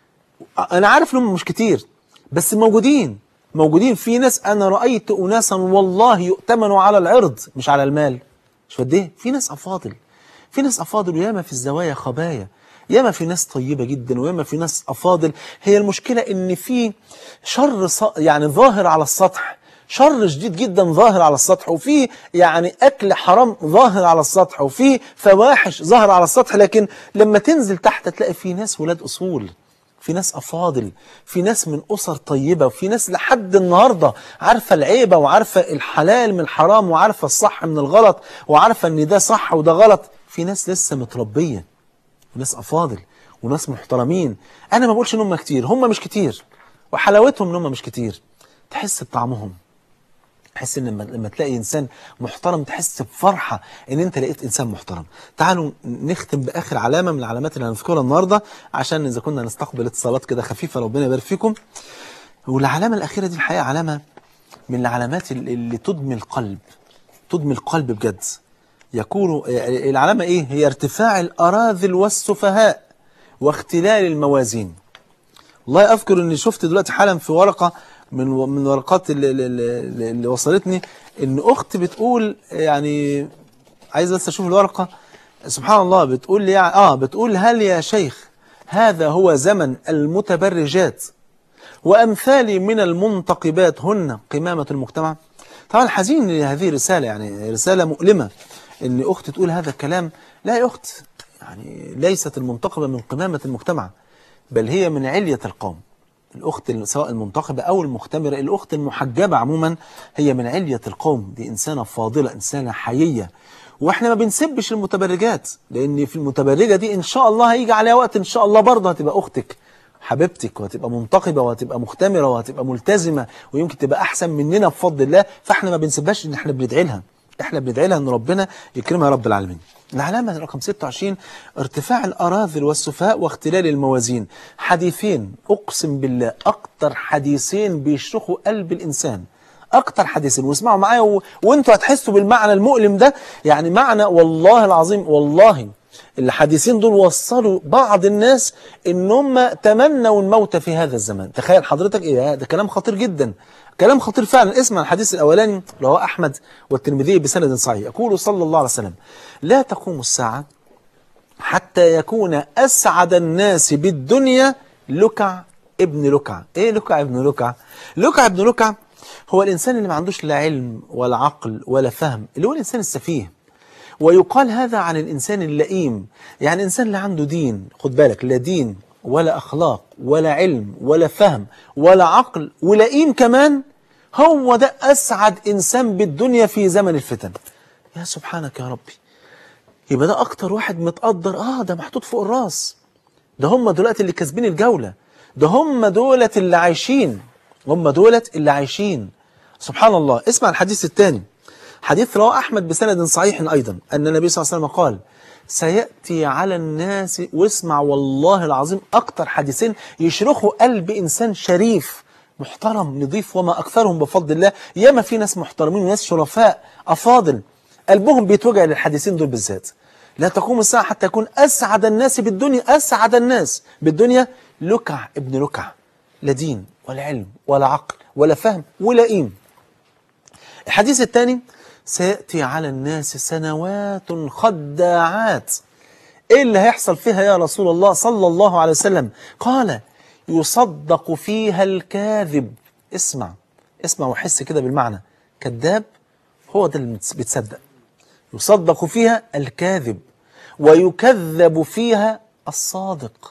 انا عارف انهم مش كتير بس موجودين، موجودين في ناس. انا رأيت اناسا والله يؤتمنوا على العرض مش على المال. مش قد ايه؟ في ناس افاضل، في ناس افاضل، وياما في الزوايا خبايا، ياما في ناس طيبة جدا وياما في ناس افاضل. هي المشكلة ان في شر ص... يعني ظاهر على السطح، شر شديد جدا ظاهر على السطح، وفي يعني أكل حرام ظاهر على السطح، وفي فواحش ظاهر على السطح، لكن لما تنزل تحت تلاقي في ناس ولاد أصول، في ناس أفاضل، في ناس من أسر طيبة، وفي ناس لحد النهاردة عارفة العيبة وعارفة الحلال من الحرام وعارفة الصح من الغلط وعارفة أن ده صح وده غلط. في ناس لسه متربية، ناس أفاضل وناس محترمين. أنا ما بقولش إن هم كتير، هم مش كتير، وحلاوتهم إن هم مش كتير. تحس بطعمهم، تحس ان لما لما تلاقي انسان محترم تحس بفرحه ان انت لقيت انسان محترم. تعالوا نختم باخر علامه من العلامات اللي هنذكرها النهارده، عشان اذا كنا نستقبل اتصالات كده خفيفه ربنا يبارك فيكم. والعلامه الاخيره دي الحقيقه علامه من العلامات اللي, اللي تدمي القلب، تدمي القلب بجد. يقول العلامه ايه؟ هي ارتفاع الاراذل والسفهاء واختلال الموازين. والله اذكر اني شفت دلوقتي حالا في ورقه من من ورقات اللي, اللي, اللي وصلتني ان اخت بتقول، يعني عايز بس اشوف الورقه، سبحان الله، بتقول لي يعني اه بتقول هل يا شيخ هذا هو زمن المتبرجات وامثالي من المنتقبات هن قمامه المجتمع؟ طبعا حزين لهذه الرساله، يعني رساله مؤلمه ان اخت تقول هذا الكلام. لا يا اخت، يعني ليست المنتقبه من قمامه المجتمع، بل هي من علية القوم. الأخت سواء المنتقبة أو المختمرة، الأخت المحجبة عموما هي من علية القوم، دي إنسانة فاضلة، إنسانة حيية. وإحنا ما بنسبش المتبرجات، لأن في المتبرجة دي إن شاء الله هيجي عليها وقت إن شاء الله برضه هتبقى أختك حبيبتك، وهتبقى منتقبة وهتبقى مختمرة وهتبقى ملتزمة، ويمكن تبقى أحسن مننا بفضل الله. فإحنا ما بنسبهاش، إن إحنا بندعي لها، إحنا بندعي لها إن ربنا يكرمها يا رب العالمين. العلامة رقم ستة وعشرين ارتفاع الأراذل والسفهاء واختلال الموازين. حديثين أقسم بالله أكتر حديثين بيشرخوا قلب الإنسان، أكتر حديثين، واسمعوا معايا و... وانتوا هتحسوا بالمعنى المؤلم ده. يعني معنى والله العظيم، والله الحديثين دول وصلوا بعض الناس ان هم تمنوا الموت في هذا الزمان. تخيل حضرتك ايه ده، كلام خطير جدا، كلام خطير فعلا. اسمع الحديث الاولاني رواه احمد والترمذي بسند صحيح. يقول صلى الله عليه وسلم: لا تقوم الساعه حتى يكون اسعد الناس بالدنيا لكع ابن لكع. ايه لكع ابن لكع؟ لكع ابن لكع هو الانسان اللي ما عندوش لا علم ولا عقل ولا فهم، اللي هو الانسان السفيه. ويقال هذا عن الإنسان اللئيم، يعني إنسان اللي عنده دين، خد بالك، لا دين ولا أخلاق ولا علم ولا فهم ولا عقل، ولئيم كمان، هو ده أسعد إنسان بالدنيا في زمن الفتن. يا سبحانك يا ربي، يبقى ده أكتر واحد متقدر، آه ده محطوط فوق الراس، ده هم دولت اللي كاسبين الجولة، ده هم دولت اللي عايشين، هم دولت اللي عايشين. سبحان الله. اسمع الحديث الثاني، حديث رواه أحمد بسند صحيح أيضا، أن النبي صلى الله عليه وسلم قال: سيأتي على الناس، واسمع والله العظيم أكتر حديثين يشرخوا قلب إنسان شريف محترم نظيف، وما أكثرهم بفضل الله. ياما في ناس محترمين وناس شرفاء أفاضل قلبهم بيتوجع للحديثين دول بالذات. لا تقوم الساعة حتى يكون أسعد الناس بالدنيا، أسعد الناس بالدنيا لكع ابن لكع، لا دين ولا علم ولا عقل ولا فهم ولا إيم. الحديث الثاني: سيأتي على الناس سنوات خداعات. إيه اللي هيحصل فيها يا رسول الله صلى الله عليه وسلم؟ قال: يصدق فيها الكاذب. اسمع اسمع وحس كده بالمعنى، كذاب هو ده اللي بيتصدق. يصدق فيها الكاذب ويكذب فيها الصادق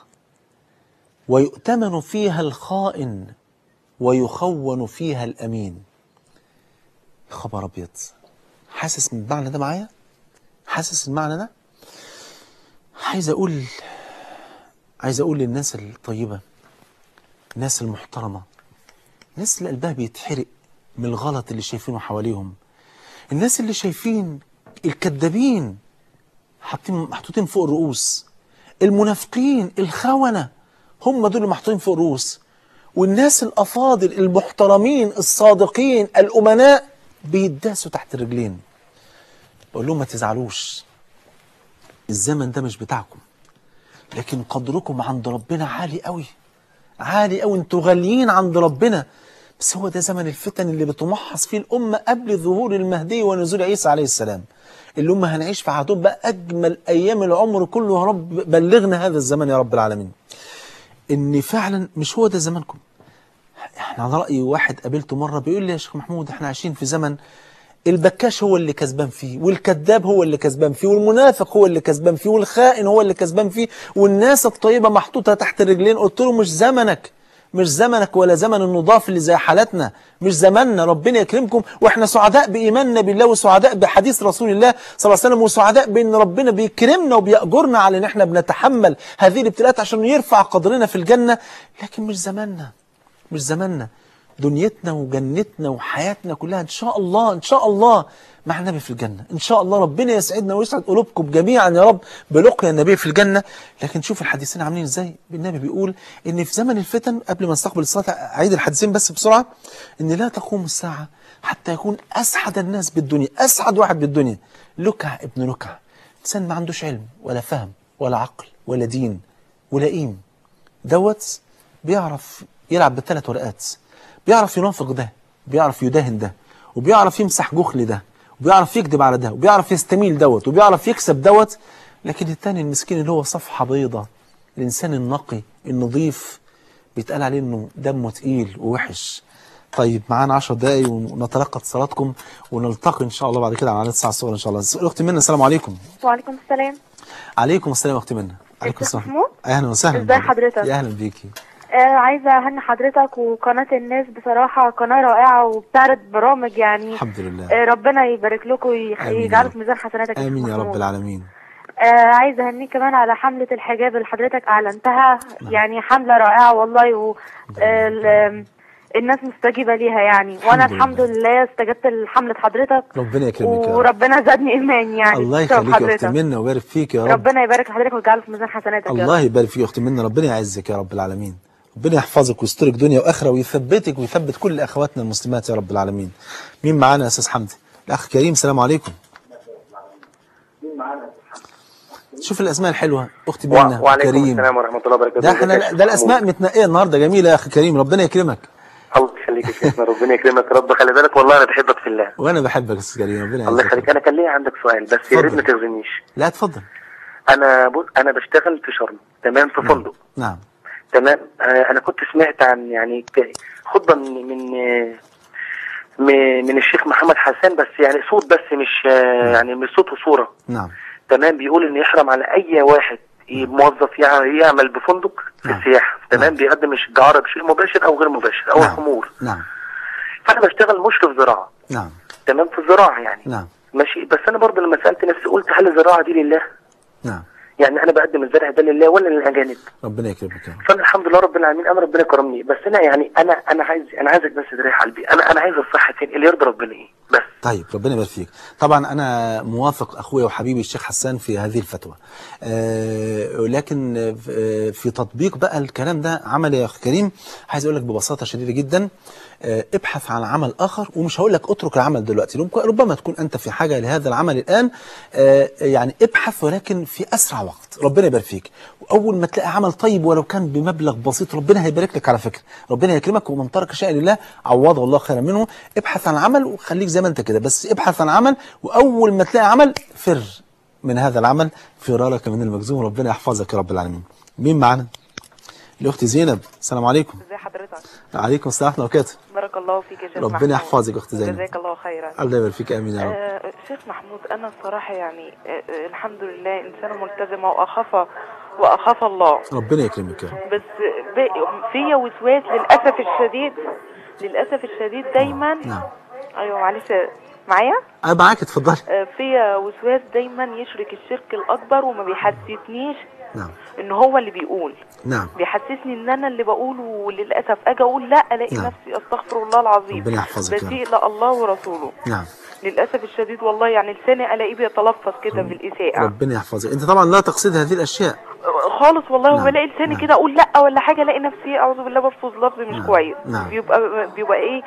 ويؤتمن فيها الخائن ويخون فيها الأمين. خبر أبيض، حاسس من المعنى ده معايا؟ حاسس المعنى ده؟ عايز أقول عايز اقول للناس الطيبة، الناس المحترمة، الناس اللي قلبها بيتحرق من الغلط اللي شايفينه حواليهم، الناس اللي شايفين الكذابين حاطين محطوطين فوق الرؤوس، المنافقين الخونة هم دول اللي محطوطين فوق الرؤوس، والناس الأفاضل المحترمين الصادقين الأمناء بيداسوا تحت الرجلين. بقول لهم ما تزعلوش، الزمن ده مش بتاعكم، لكن قدركم عند ربنا عالي قوي، عالي قوي، انتوا غاليين عند ربنا. بس هو ده زمن الفتن اللي بتمحص فيه الأمة قبل ظهور المهدي ونزول عيسى عليه السلام. الأمة هنعيش في عهدهم بقى أجمل أيام العمر كله. يا رب بلغنا هذا الزمن يا رب العالمين. إن فعلا مش هو ده زمانكم. احنا على رأي واحد قابلته مرة بيقول لي يا شيخ محمود احنا عايشين في زمن البكاش هو اللي كسبان فيه، والكذاب هو اللي كسبان فيه، والمنافق هو اللي كسبان فيه، والخائن هو اللي كسبان فيه، والناس الطيبة محطوطة تحت رجلين. قلت له مش زمنك، مش زمنك ولا زمن النضاف اللي زي حالتنا، مش زمننا. ربنا يكرمكم، واحنا سعداء بإيماننا بالله، وسعداء بحديث رسول الله صلى الله عليه وسلم، وسعداء بأن ربنا بيكرمنا وبيأجرنا على ان احنا بنتحمل هذه الابتلاءات عشان يرفع قدرنا في الجنة. لكن مش زمننا، مش زمننا. دنيتنا وجنتنا وحياتنا كلها ان شاء الله ان شاء الله مع النبي في الجنة ان شاء الله. ربنا يسعدنا ويسعد قلوبكم جميعا يا رب بلقيا النبي في الجنة. لكن شوف الحديثين عاملين ازاي. النبي بيقول ان في زمن الفتن، قبل ما نستقبل الصلاة اعيد الحديثين بس بسرعة، ان لا تقوم الساعة حتى يكون اسعد الناس بالدنيا، اسعد واحد بالدنيا لكع ابن لكع، انسان ما عندوش علم ولا فهم ولا عقل ولا دين ولا قيم، دوت بيعرف يلعب بالثلاث ورقات، بيعرف ينافق ده، بيعرف يداهن ده، وبيعرف يمسح جخل ده، وبيعرف يكذب على ده، وبيعرف يستميل دوت، وبيعرف يكسب دوت. لكن التاني المسكين اللي هو صفحة بيضة، الإنسان النقي النظيف، بيتقال عليه إنه دمه تقيل ووحش. طيب معانا عشر دقايق ونتلقى اتصالاتكم ونلتقي إن شاء الله بعد كده على الساعة الصغرى إن شاء الله. أختي منى السلام عليكم. وعليكم السلام. عليكم السلام يا أختي منى. عليكم السلام. محمود. أهلا وسهلا. ازي حضرتك؟ يا أهلا بيكي. آه عايزة أهني حضرتك وقناة الناس، بصراحة قناة رائعة وبتعرض برامج يعني الحمد لله. آه ربنا يبارك لكم ويجعله في ميزان حسناتك. آمين يا رب العالمين. آه عايزة أهنيك كمان على حملة الحجاب اللي حضرتك أعلنتها. نعم. يعني حملة رائعة والله، و آه الناس مستجيبة ليها يعني، وانا الحمد لله استجبت لحملة حضرتك. ربنا يكرمك وربنا زادني ايمان يعني. الله يخليك يا اختي منى ويبارك فيك يا رب. ربنا يبارك لحضرتك ويجعله في ميزان حسناتك. الله يبارك فيك يا اختي منى، ربنا يعزك يا رب العالمين، ربنا يحفظك ويسترك دنيا واخره ويثبتك ويثبت كل اخواتنا المسلمات يا رب العالمين. مين معانا يا استاذ حمدي؟ الاخ كريم. السلام عليكم. شوف الاسماء الحلوه، اختي منى وكريم. وعليكم السلام ورحمه الله وبركاته. ده احنا ده الاسماء متنقيه النهارده، جميله يا اخي كريم، ربنا يكرمك. الله يخليك يا شيخنا، ربنا يكرمك يا رب. خلي بالك والله انا بحبك في الله. وانا بحبك يا استاذ كريم، ربنا يعزك. الله يخليك. انا كان ليا عندك سؤال بس يا ريت ما تغزنيش. لا اتفضل. انا بص انا بشتغل في شرم، تمام، في فندق. نعم. تمام. آه انا كنت سمعت عن يعني خطبه من من من الشيخ محمد حسان، بس يعني صوت بس مش آه يعني مش صوت وصوره. نعم. تمام. بيقول ان يحرم على اي واحد موظف يعني يعمل بفندق في نعم. السياحه، تمام. نعم. بيقدم الدعاره بشيء مباشر او غير مباشر او نعم. الخمور. نعم. فانا بشتغل مشرف زراعه. نعم. تمام، في الزراعه يعني. نعم. ماشي. بس انا برضه لما سالت نفسي قلت هل الزراعه دي لله؟ نعم. يعني انا بقدم الزرع ده لله ولا للاجانب؟ ربنا يكرمك يا رب. فانا الحمد لله رب العالمين، انا ربنا كرمني. بس انا يعني انا انا عايز انا عايزك بس تريح قلبي. انا انا عايز الصح فين اللي يرضي ربنا ايه بس. طيب ربنا يبارك فيك. طبعا انا موافق اخويا وحبيبي الشيخ حسان في هذه الفتوى، آه لكن في تطبيق بقى الكلام ده عملي يا اخي كريم، عايز اقول لك ببساطه شديده جدا، آه ابحث عن عمل اخر، ومش هقول لك اترك العمل دلوقتي، ربما تكون انت في حاجه لهذا العمل الان، آه يعني ابحث ولكن في اسرع وقت، ربنا يبارك فيك. واول ما تلاقي عمل طيب ولو كان بمبلغ بسيط ربنا هيبارك لك على فكره، ربنا يكرمك، ومن ترك شيئا لله عوضه الله خيرا منه. ابحث عن عمل وخليك زي ما انت كده، بس ابحث عن عمل، واول ما تلاقي عمل فر من هذا العمل فرارك من المجذوم، ربنا يحفظك يا رب العالمين. مين معانا؟ الاخت زينب. السلام عليكم. ازي حضرتك؟ وعليكم السلام ورحمه الله وبركاته. بارك الله فيك يا شيخ محمود. ربنا يحفظك يا اخت زينب. جزاك الله خيرا. الله يبارك فيك. امين يا رب. آه شيخ محمود، انا الصراحه يعني آه الحمد لله انسانه ملتزمه واخاف واخاف الله. ربنا يكرمك يا رب. بس فيا وسواس للاسف الشديد، للاسف الشديد دايما. نعم. ايوه معلش معايا؟ انا معاك اتفضلي. آه فيا وسواس دايما يشرك الشرك الاكبر وما بيحسسنيش نعم. ان هو اللي بيقول. نعم. بيحسسني ان انا اللي بقوله، وللاسف اجي اقول لا الاقي نعم. نفسي استغفر الله العظيم ربنا يحفظك يا بسيء الله ورسوله. نعم. للاسف الشديد والله، يعني لساني الاقيه بيتلفظ كده رب... بالاساءه. ربنا يحفظك. انت طبعا لا تقصد هذه الاشياء خالص والله. نعم. وبلاقي لساني نعم. كده اقول لا ولا حاجه، الاقي نفسي اعوذ بالله بلفظ لفظ مش نعم. كويس. نعم. بيبقى بيبقى ايه،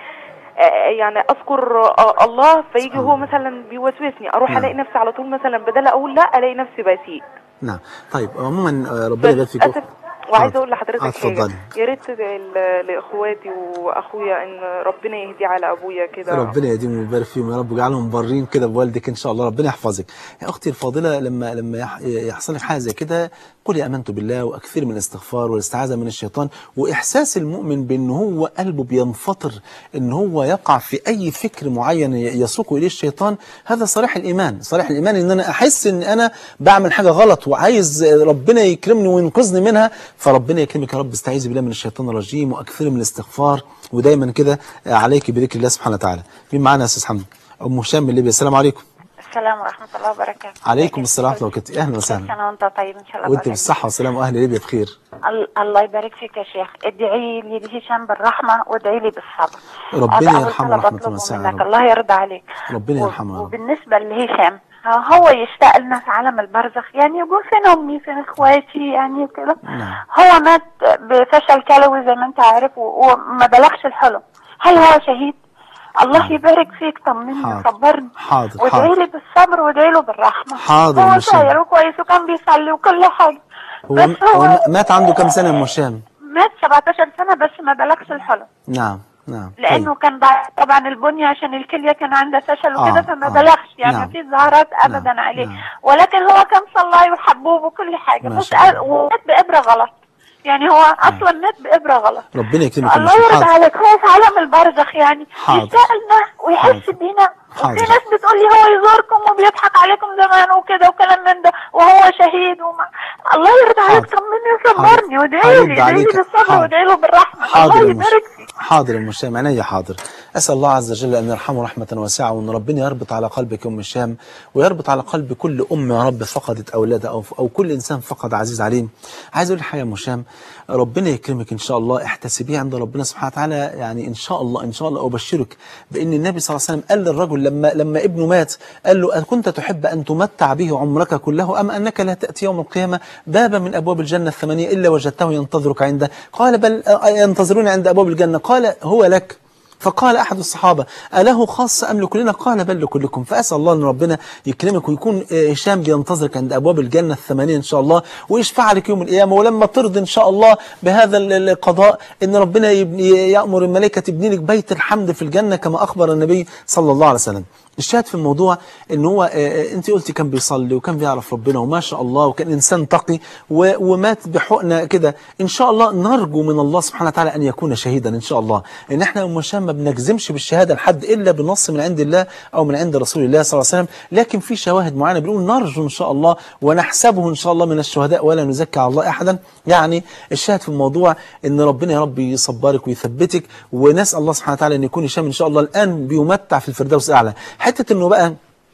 يعني اذكر الله فيجي هو مثلا بيوسوسني، اروح نعم. الاقي نفسي على طول مثلا بدل اقول لا الاقي نفسي بسيء. نعم. طيب عموما ربنا يبارك فيك. اسف، وعايزه اقول لحضرتك آه حاجه، اتفضلي. يا ريت تدعي ل- لاخواتي واخويا ان ربنا يهدي على ابويا كده. ربنا يديم ويبارك فيهم يا رب، ويجعلهم بارين كده بوالدك ان شاء الله. ربنا يحفظك يا اختي الفاضله. لما لما يح- يحصل لك حاجه زي كده قولي امنت بالله، واكثر من الاستغفار والاستعاذه من الشيطان. واحساس المؤمن بان هو قلبه بينفطر ان هو يقع في اي فكر معين يسوق اليه الشيطان، هذا صريح الايمان. صريح الايمان ان انا احس ان انا بعمل حاجه غلط وعايز ربنا يكرمني وينقذني منها، فربنا يكرمك يا رب. استعيذي بالله من الشيطان الرجيم، واكثر من الاستغفار، ودايما كده عليك بذكر الله سبحانه وتعالى. مين معانا يا استاذ حمد؟ ام هشام من ليبيا. السلام عليكم. السلام ورحمة الله وبركاته. عليكم السلام ورحمه الله وبركاته. اهلا وسهلا. كل سنة وانت طيب ان شاء الله. وانت بالصحه والسلامه واهل ليبيا بخير. الله يبارك فيك يا شيخ. ادعي لي لهشام بالرحمة وادعي لي بالصبر. ربنا يرحمه رحمه واسعه يا رب. الله يرضى عليك. ربنا يرحمه يا رب. وبالنسبة لهشام هو يشتاق لنا في عالم البرزخ، يعني يقول فين امي فين اخواتي يعني كده. نعم. هو مات بفشل كلوي زي ما انت عارف وما بلغش الحلم. هل هو شهيد؟ الله يبارك فيك، طمني صبرني. حاضر وادعي حاضر لي بالصبر وادعي له بالرحمه. حاضر هو يا هشام. صغير وكويس وكان بيصلي وكل حاجه. هو, بس هو هو مات عنده كام سنه يا ام هشام؟ مات سبعتاشر سنه بس ما بلغش الحلم. نعم نعم. لانه طيب. كان بعد طبعا البنيه عشان الكليه كان عندها فشل وكده آه فما آه. بلغش، يعني نعم. ما فيش ظهرات ابدا نعم. عليه. نعم. ولكن هو كان صلاي وحبوب وكل حاجه، ما بس شاء الله. ومات بابره غلط. يعني هو اصلا مات بابره غلط. ربنا يكرمك. الله يرضى حاضر عليك. هو في عالم البرزخ يعني حاضر. يسألنا ويحس حاضر. بينا. حاضر. وفي ناس بتقول لي هو يزوركم وبيضحك عليكم زمان وكده وكلام من ده وهو شهيد وما. الله يرضى عليك، حاضر. طمني وصبرني وادعي لي هرد ادعي لي عليك. بالصبر حاضر. وادعي له بالرحمه. حاضر الله يا مش... يبارك فيك. حاضر يا ام هشام، عينيا حاضر. اسال الله عز وجل ان يرحمه رحمه واسعه، وان ربنا يربط على قلبك يا ام هشام، ويربط على قلب كل ام يا رب فقدت اولادها او او كل انسان فقد عزيز عليه. عايز اقول حاجه يا ام هشام، ربنا يكرمك ان شاء الله. احتسبيه عند ربنا سبحانه وتعالى، يعني ان شاء الله ان شاء الله ابشرك بان النبي صلى الله عليه وسلم قال للرجل لما لما ابنه مات قال له: أكنت تحب ان تمتع به عمرك كله ام انك لا تاتي يوم القيامه بابا من ابواب الجنه الثمانيه الا وجدته ينتظرك عنده؟ قال: بل ينتظروني عند ابواب الجنه. قال: هو لك. فقال أحد الصحابة: أله خاصة أم لكلنا؟ قال: بل لكلكم. فأسأل الله أن ربنا يكرمك ويكون هشام بينتظرك عند أبواب الجنة الثمانية إن شاء الله، ويشفع لك يوم القيامة. ولما ترضي إن شاء الله بهذا القضاء إن ربنا يأمر الملائكة تبني لك بيت الحمد في الجنة كما أخبر النبي صلى الله عليه وسلم. الشاهد في الموضوع ان هو انت قلتي كان بيصلي وكان بيعرف ربنا وما شاء الله وكان انسان تقي ومات بحقنه كده. ان شاء الله نرجو من الله سبحانه وتعالى ان يكون شهيدا ان شاء الله. ان احنا ام هشام ما بنجزمش بالشهاده لحد الا بنص من عند الله او من عند رسول الله صلى الله عليه وسلم، لكن في شواهد معينه بنقول نرجو ان شاء الله ونحسبه ان شاء الله من الشهداء ولا نزكي على الله احدا. يعني الشاهد في الموضوع ان ربنا يا رب يصبرك ويثبتك، ونسال الله سبحانه وتعالى ان يكون هشام ان شاء الله الان بيمتع في الفردوس الاعلى. حته انه بقى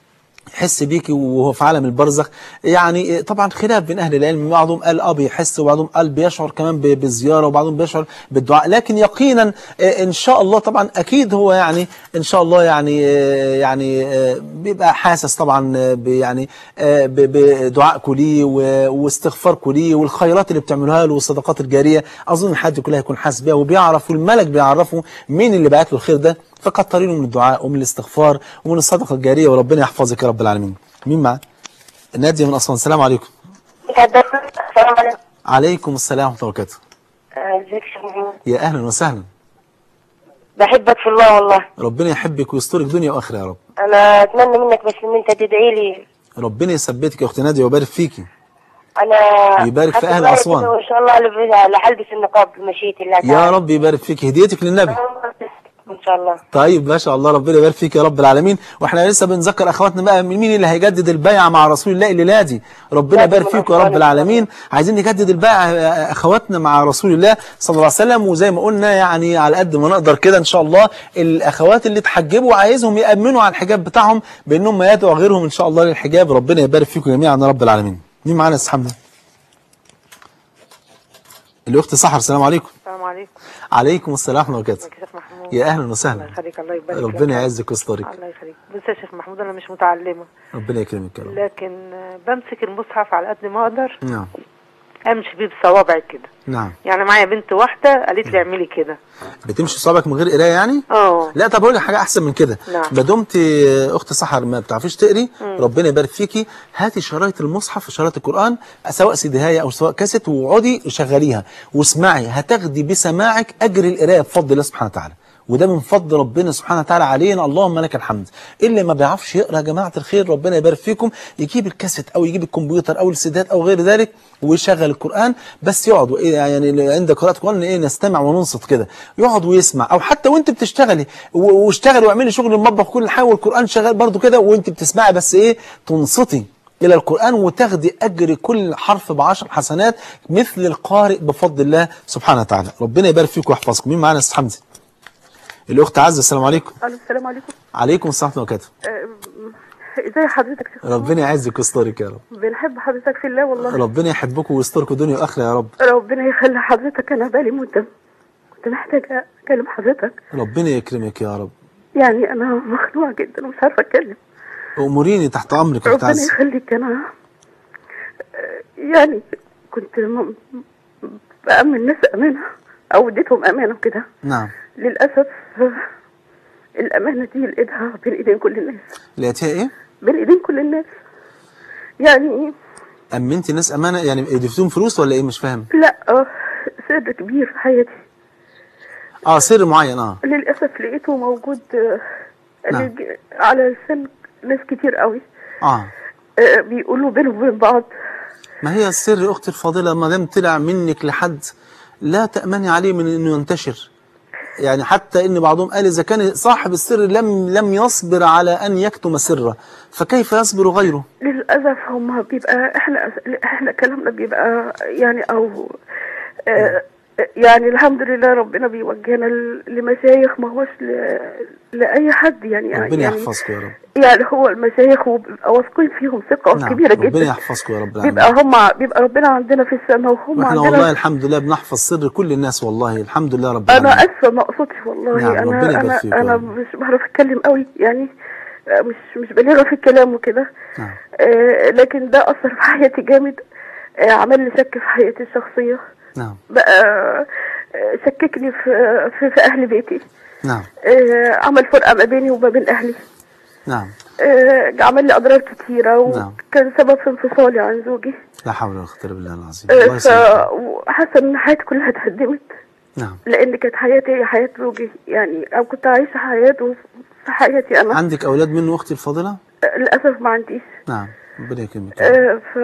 يحس بيكي وهو في عالم البرزخ، يعني طبعا خلاف بين اهل العلم، بعضهم قال اه بيحس وبعضهم قال بيشعر كمان بالزياره وبعضهم بيشعر بالدعاء، لكن يقينا ان شاء الله طبعا اكيد هو يعني ان شاء الله يعني يعني بيبقى حاسس طبعا يعني بدعائكم ليه واستغفاركم ليه والخيرات اللي بتعملوها له والصدقات الجاريه. اظن الحد كلها يكون حاسس بيها وبيعرف، والملك بيعرفه مين اللي بعت له الخير ده، فكترينه من الدعاء ومن الاستغفار ومن الصدقه الجاريه، وربنا يحفظك يا رب العالمين. مين معاه؟ ناديه من اسوان. السلام عليكم. السلام عليكم. عليكم السلام ورحمه الله وبركاته. ازيك يا محمود؟ يا اهلا وسهلا. بحبك في الله والله. ربنا يحبك ويسترك دنيا واخره يا رب. انا اتمنى منك بس ان انت تدعي لي. ربنا يثبتك يا اختي ناديه ويبارك فيكي. انا يبارك في اهل اسوان. وان شاء الله لحلبس النقاب بمشيئه الله تعالى. يا رب يبارك فيك. هديتك للنبي ان شاء الله. طيب ما شاء الله، ربنا يبارك فيك يا رب العالمين. واحنا لسه بنذكر اخواتنا بقى مين اللي هيجدد البيعه مع رسول الله الليله دي. ربنا يبارك فيكم يا رب العالمين. عايزين نجدد البيعه اخواتنا مع رسول الله صلى الله عليه وسلم، وزي ما قلنا يعني على قد ما نقدر كده ان شاء الله الاخوات اللي تحجبوا عايزهم يامنوا على الحجاب بتاعهم بانهم يدعوا غيرهم ان شاء الله للحجاب. ربنا يبارك فيكم جميعا يا رب العالمين. مين معانا يا استاذ حمدي؟ الاخت سحر، السلام عليكم. السلام عليكم. عليكم السلام ورحمه الله وبركاته. ازيك يا شيخ محمود؟ يا اهلا وسهلا. الله يخليك، الله يبارك لك. ربنا يعزك ويسترك. الله يخليك. بص يا شيخ محمود، انا مش متعلمه، ربنا يكرمك يا رب. لكن بمسك المصحف على قد ما اقدر. نعم. امشي بيه بصوابعي كده. نعم. يعني معايا بنت واحده قالت لي اعملي كده. بتمشي صوابعك من غير قرايه يعني؟ اه. لا طب اقول لك حاجه احسن من كده. نعم. ما دمت اخت سحر ما بتعرفيش تقري، ربنا يبارك فيكي، هاتي شرايط المصحف، شرايط القران، سواء سيديهايه او سواء كاسيت، واقعدي شغليها واسمعي، هتاخدي بسماعك اجر القرايه بفضل الله سبحانه وتعالى. وده من فضل ربنا سبحانه وتعالى علينا، اللهم لك الحمد. اللي ما بيعرفش يقرا يا جماعه الخير ربنا يبارك فيكم، يجيب الكاسيت او يجيب الكمبيوتر او السيدات او غير ذلك ويشغل القران، بس يقعد يعني عند قراءه القران ايه نستمع وننصت كده، يقعد ويسمع، او حتى وانت بتشتغلي واشتغلي واعملي شغل المطبخ كل حاجه والقران شغال برضو كده وانت بتسمعي، بس ايه تنصتي إلى القرآن وتاخدي أجر كل حرف بعشر حسنات مثل القارئ بفضل الله سبحانه وتعالى. ربنا يبارك فيكم ويحفظكم. مين معانا يا أستاذ حمدي؟ الأخت عزة، السلام عليكم. السلام عليكم. عليكم السلام ورحمة الله وبركاته. ازي حضرتك شيخ؟ ربنا يعزك ويسترك يا رب. بنحب حضرتك في الله والله. ربنا يحبكم ويستركم دنيا وآخرة يا رب. ربنا يخلي حضرتك، أنا بالي مدة كنت محتاجة أكلم حضرتك. ربنا يكرمك يا رب. يعني أنا مخنوقة جدا ومش عارفة أتكلم. أموريني تحت أمرك يا أخت عزة. ربنا يخليك. أنا يعني كنت بأمن ناس أمانة أو اديتهم أمانة وكده. نعم. للأسف الأمانة دي لقيتها بين إيدين كل الناس. لقيتها إيه؟ بين إيدين كل الناس. يعني أمنتي ناس أمانة يعني اديتهم فلوس ولا إيه؟ مش فاهم. لا اه سر كبير في حياتي. اه سر معين. اه للأسف لقيته موجود آه نعم. على لسان ناس كتير قوي. اه, آه بيقولوا بينهم وبين بعض. ما هي السر أختي الفاضلة ما دام طلع منك لحد لا تأمني عليه من إنه ينتشر. يعني حتى إن بعضهم قال إذا كان صاحب السر لم لم يصبر على أن يكتم سره فكيف يصبر غيره؟ للأسف هم بيبقى إحنا إحنا كلامنا بيبقى يعني أو آه يعني الحمد لله ربنا بيوجهنا لمشايخ، ما هوش لأي حد يعني. ربنا يعني يحفظكم يا رب. يعني هو المشايخ وبيبقى واثقين فيهم ثقة نعم. كبيرة جدا. ربنا يحفظكم يا رب. بيبقى هم بيبقى ربنا عندنا في السماء وهم واحنا عندنا. والله الحمد لله بنحفظ سر كل الناس والله الحمد لله رب العالمين. أنا أسفة ما أقصدش والله. نعم. أنا أنا أنا مش بعرف أتكلم قوي يعني، مش مش بليغة في الكلام وكده. نعم. آه لكن ده أثر في حياتي جامد. آه عمل لي شك في حياتي الشخصية. نعم. بقى شككني في في, في أهل بيتي. نعم. آه عمل فرقة ما بيني وما بين أهلي. نعم. آه عمل لي أضرار كتيرة نعم. وكان سبب في انفصالي عن زوجي. لا حول ولا قوة إلا بالله العظيم. آه ف وحاسة إن حياتي كلها اتهدمت. نعم. لأن كانت حياتي هي حياة زوجي يعني، أو كنت عايشة حياته في حياتي أنا. عندك أولاد منه أختي الفاضلة؟ آه للأسف ما عنديش. نعم. ربنا يكرمك. آه ف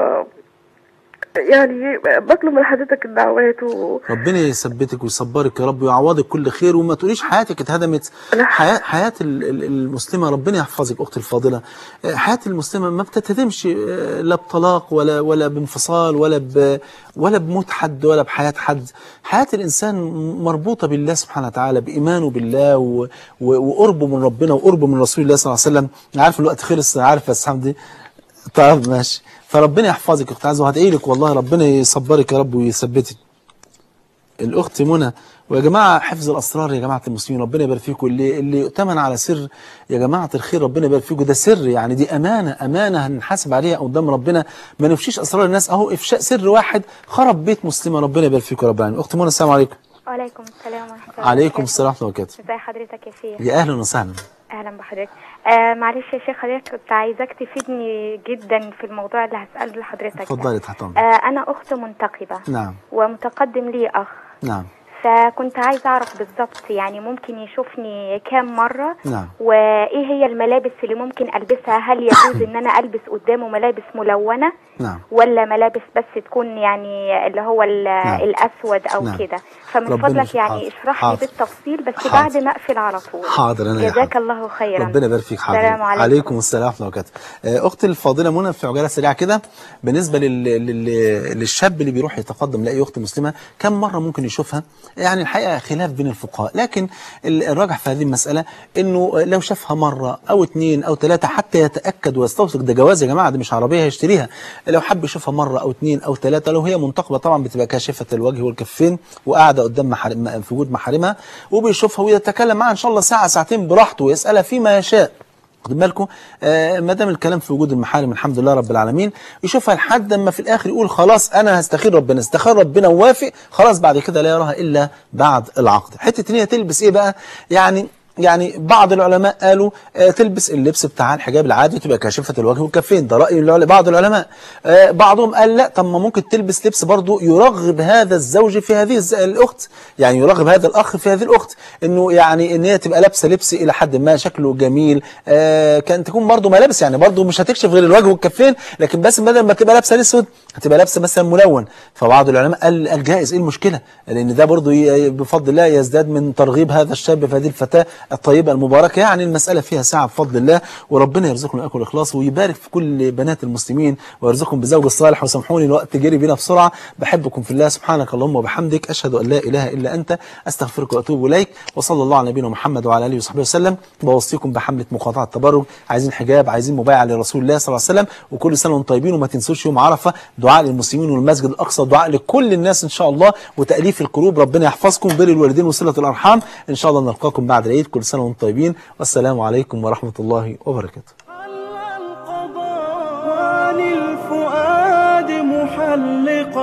يعني بطلب من حضرتك الدعوات و... ربنا يثبتك ويصبرك يا رب ويعوضك كل خير وما تقوليش حياتك اتهدمت. حياة حياة المسلمة ربنا يحفظك أختي الفاضلة. حياة المسلمة ما بتتهدمش لا بطلاق ولا ولا بانفصال ولا ب ولا بموت حد ولا بحياة حد. حياة الإنسان مربوطة بالله سبحانه وتعالى، بإيمانه بالله و... و... وقربه من ربنا وقربه من رسول الله صلى الله عليه وسلم. عارف الوقت خلص، عارف يا أستاذ حمدي. طيب ماشي. فربنا يحفظك يا اخت عزة وهدعي لك والله ربنا يصبرك يا رب ويثبتك. الاخت منى. ويا جماعه حفظ الاسرار يا جماعه المسلمين ربنا يبارك فيكم. اللي اللي يؤتمن على سر يا جماعه الخير ربنا يبارك فيكم، ده سر يعني، دي امانه امانه هنحاسب عليها قدام ربنا. ما نفشيش اسرار الناس. اهو افشاء سر واحد خرب بيت مسلمه. ربنا يبارك فيكم يا رب العالمين. اخت منى السلام عليكم. وعليكم السلام ورحمه الله. عليكم السلام ورحمه الله وبركاته. ازي حضرتك يا شيخ؟ يا اهلا وسهلا. اهلا بحضرتك. آه معلش يا شيخ حضرتك كنت عايزاك تفيدني جدا في الموضوع اللي هسأله لحضرتك. اتفضلي تحت امرك. آه انا اخت منتقبة. نعم. ومتقدم لي اخ. نعم. فكنت عايزه اعرف بالظبط يعني ممكن يشوفني كام مره. نعم. وايه هي الملابس اللي ممكن البسها؟ هل يجوز ان انا البس قدامه ملابس ملونه؟ نعم. ولا ملابس بس تكون يعني اللي هو نعم. الاسود او نعم. كده. فمن فضلك يعني اشرح لي بالتفصيل بس حاضر. بعد ما اقفل على طول. حاضر. انا جزاك الله خيرا. ربنا يبارك فيك. حاضر. السلام عليكم. عليكم السلام ورحمه الله وبركاته. اختي الفاضله منى في عجاله سريعه كده بالنسبه لل... لل... للشاب اللي بيروح يتقدم لاي اخت مسلمه كم مره ممكن يشوفها؟ يعني الحقيقة خلاف بين الفقهاء، لكن الراجح في هذه المسألة إنه لو شافها مرة أو اثنين أو ثلاثة حتى يتأكد ويستوثق، ده جواز يا جماعة، دي مش عربية هيشتريها، لو حب يشوفها مرة أو اثنين أو ثلاثة، لو هي منتقبة طبعا بتبقى كاشفة الوجه والكفين وقاعدة قدام محارم في وجود محارمها وبيشوفها ويتكلم معها إن شاء الله ساعة ساعتين براحته ويسألها فيما يشاء. خد بالكم آه ما دام الكلام في وجود المحارم الحمد لله رب العالمين، يشوفها لحد اما في الاخر يقول خلاص انا هستخير ربنا، استخير ربنا ووافق، خلاص بعد كده لا يراها الا بعد العقد. حته ان هي تلبس ايه بقى؟ يعني يعني بعض العلماء قالوا آه تلبس اللبس بتاع الحجاب العادي وتبقى كاشفة الوجه والكفين، ده رأي بعض العلماء. آه بعضهم قال لا، طب ما ممكن تلبس لبس برضو يرغب هذا الزوج في هذه الأخت، يعني يرغب هذا الأخ في هذه الأخت، إنه يعني إن هي تبقى لابسة لبس إلى حد ما شكله جميل، آه كان تكون برضو ملابس يعني برضو مش هتكشف غير الوجه والكفين، لكن بس بدل ما تبقى لابسة الأسود هتبقى لابسة مثلا ملون. فبعض العلماء قال الجائز، إيه المشكلة؟ لأن ده برضو بفضل الله يزداد من ترغيب هذا الشاب في هذه الفتاة الطيبة المباركة. يعني المسألة فيها ساعة بفضل الله، وربنا يرزقنا وإياكم الإخلاص ويبارك في كل بنات المسلمين ويرزقكم بزوج الصالح. وسامحوني الوقت جري بينا بسرعة، بحبكم في الله، سبحانك اللهم وبحمدك، أشهد أن لا إله إلا أنت، أستغفرك وأتوب إليك، وصلى الله على نبينا محمد وعلى آله وصحبه وسلم. بوصيكم بحملة مقاطعة التبرج، عايزين حجاب، عايزين مبايعة لرسول الله صلى الله عليه وسلم، وكل سنة وانتم طيبين. وما تنسوش يوم عرفة دعاء للمسلمين والمسجد الأقصى، دعاء لكل الناس إن شاء الله، وتأليف القلوب. ربنا يحفظكم، بر الوالدين وصلة الأرحام. إن شاء الله نلقاكم بعد العيد، كل سنة وانتم طيبين، والسلام عليكم ورحمة الله وبركاته. الفؤاد محلقا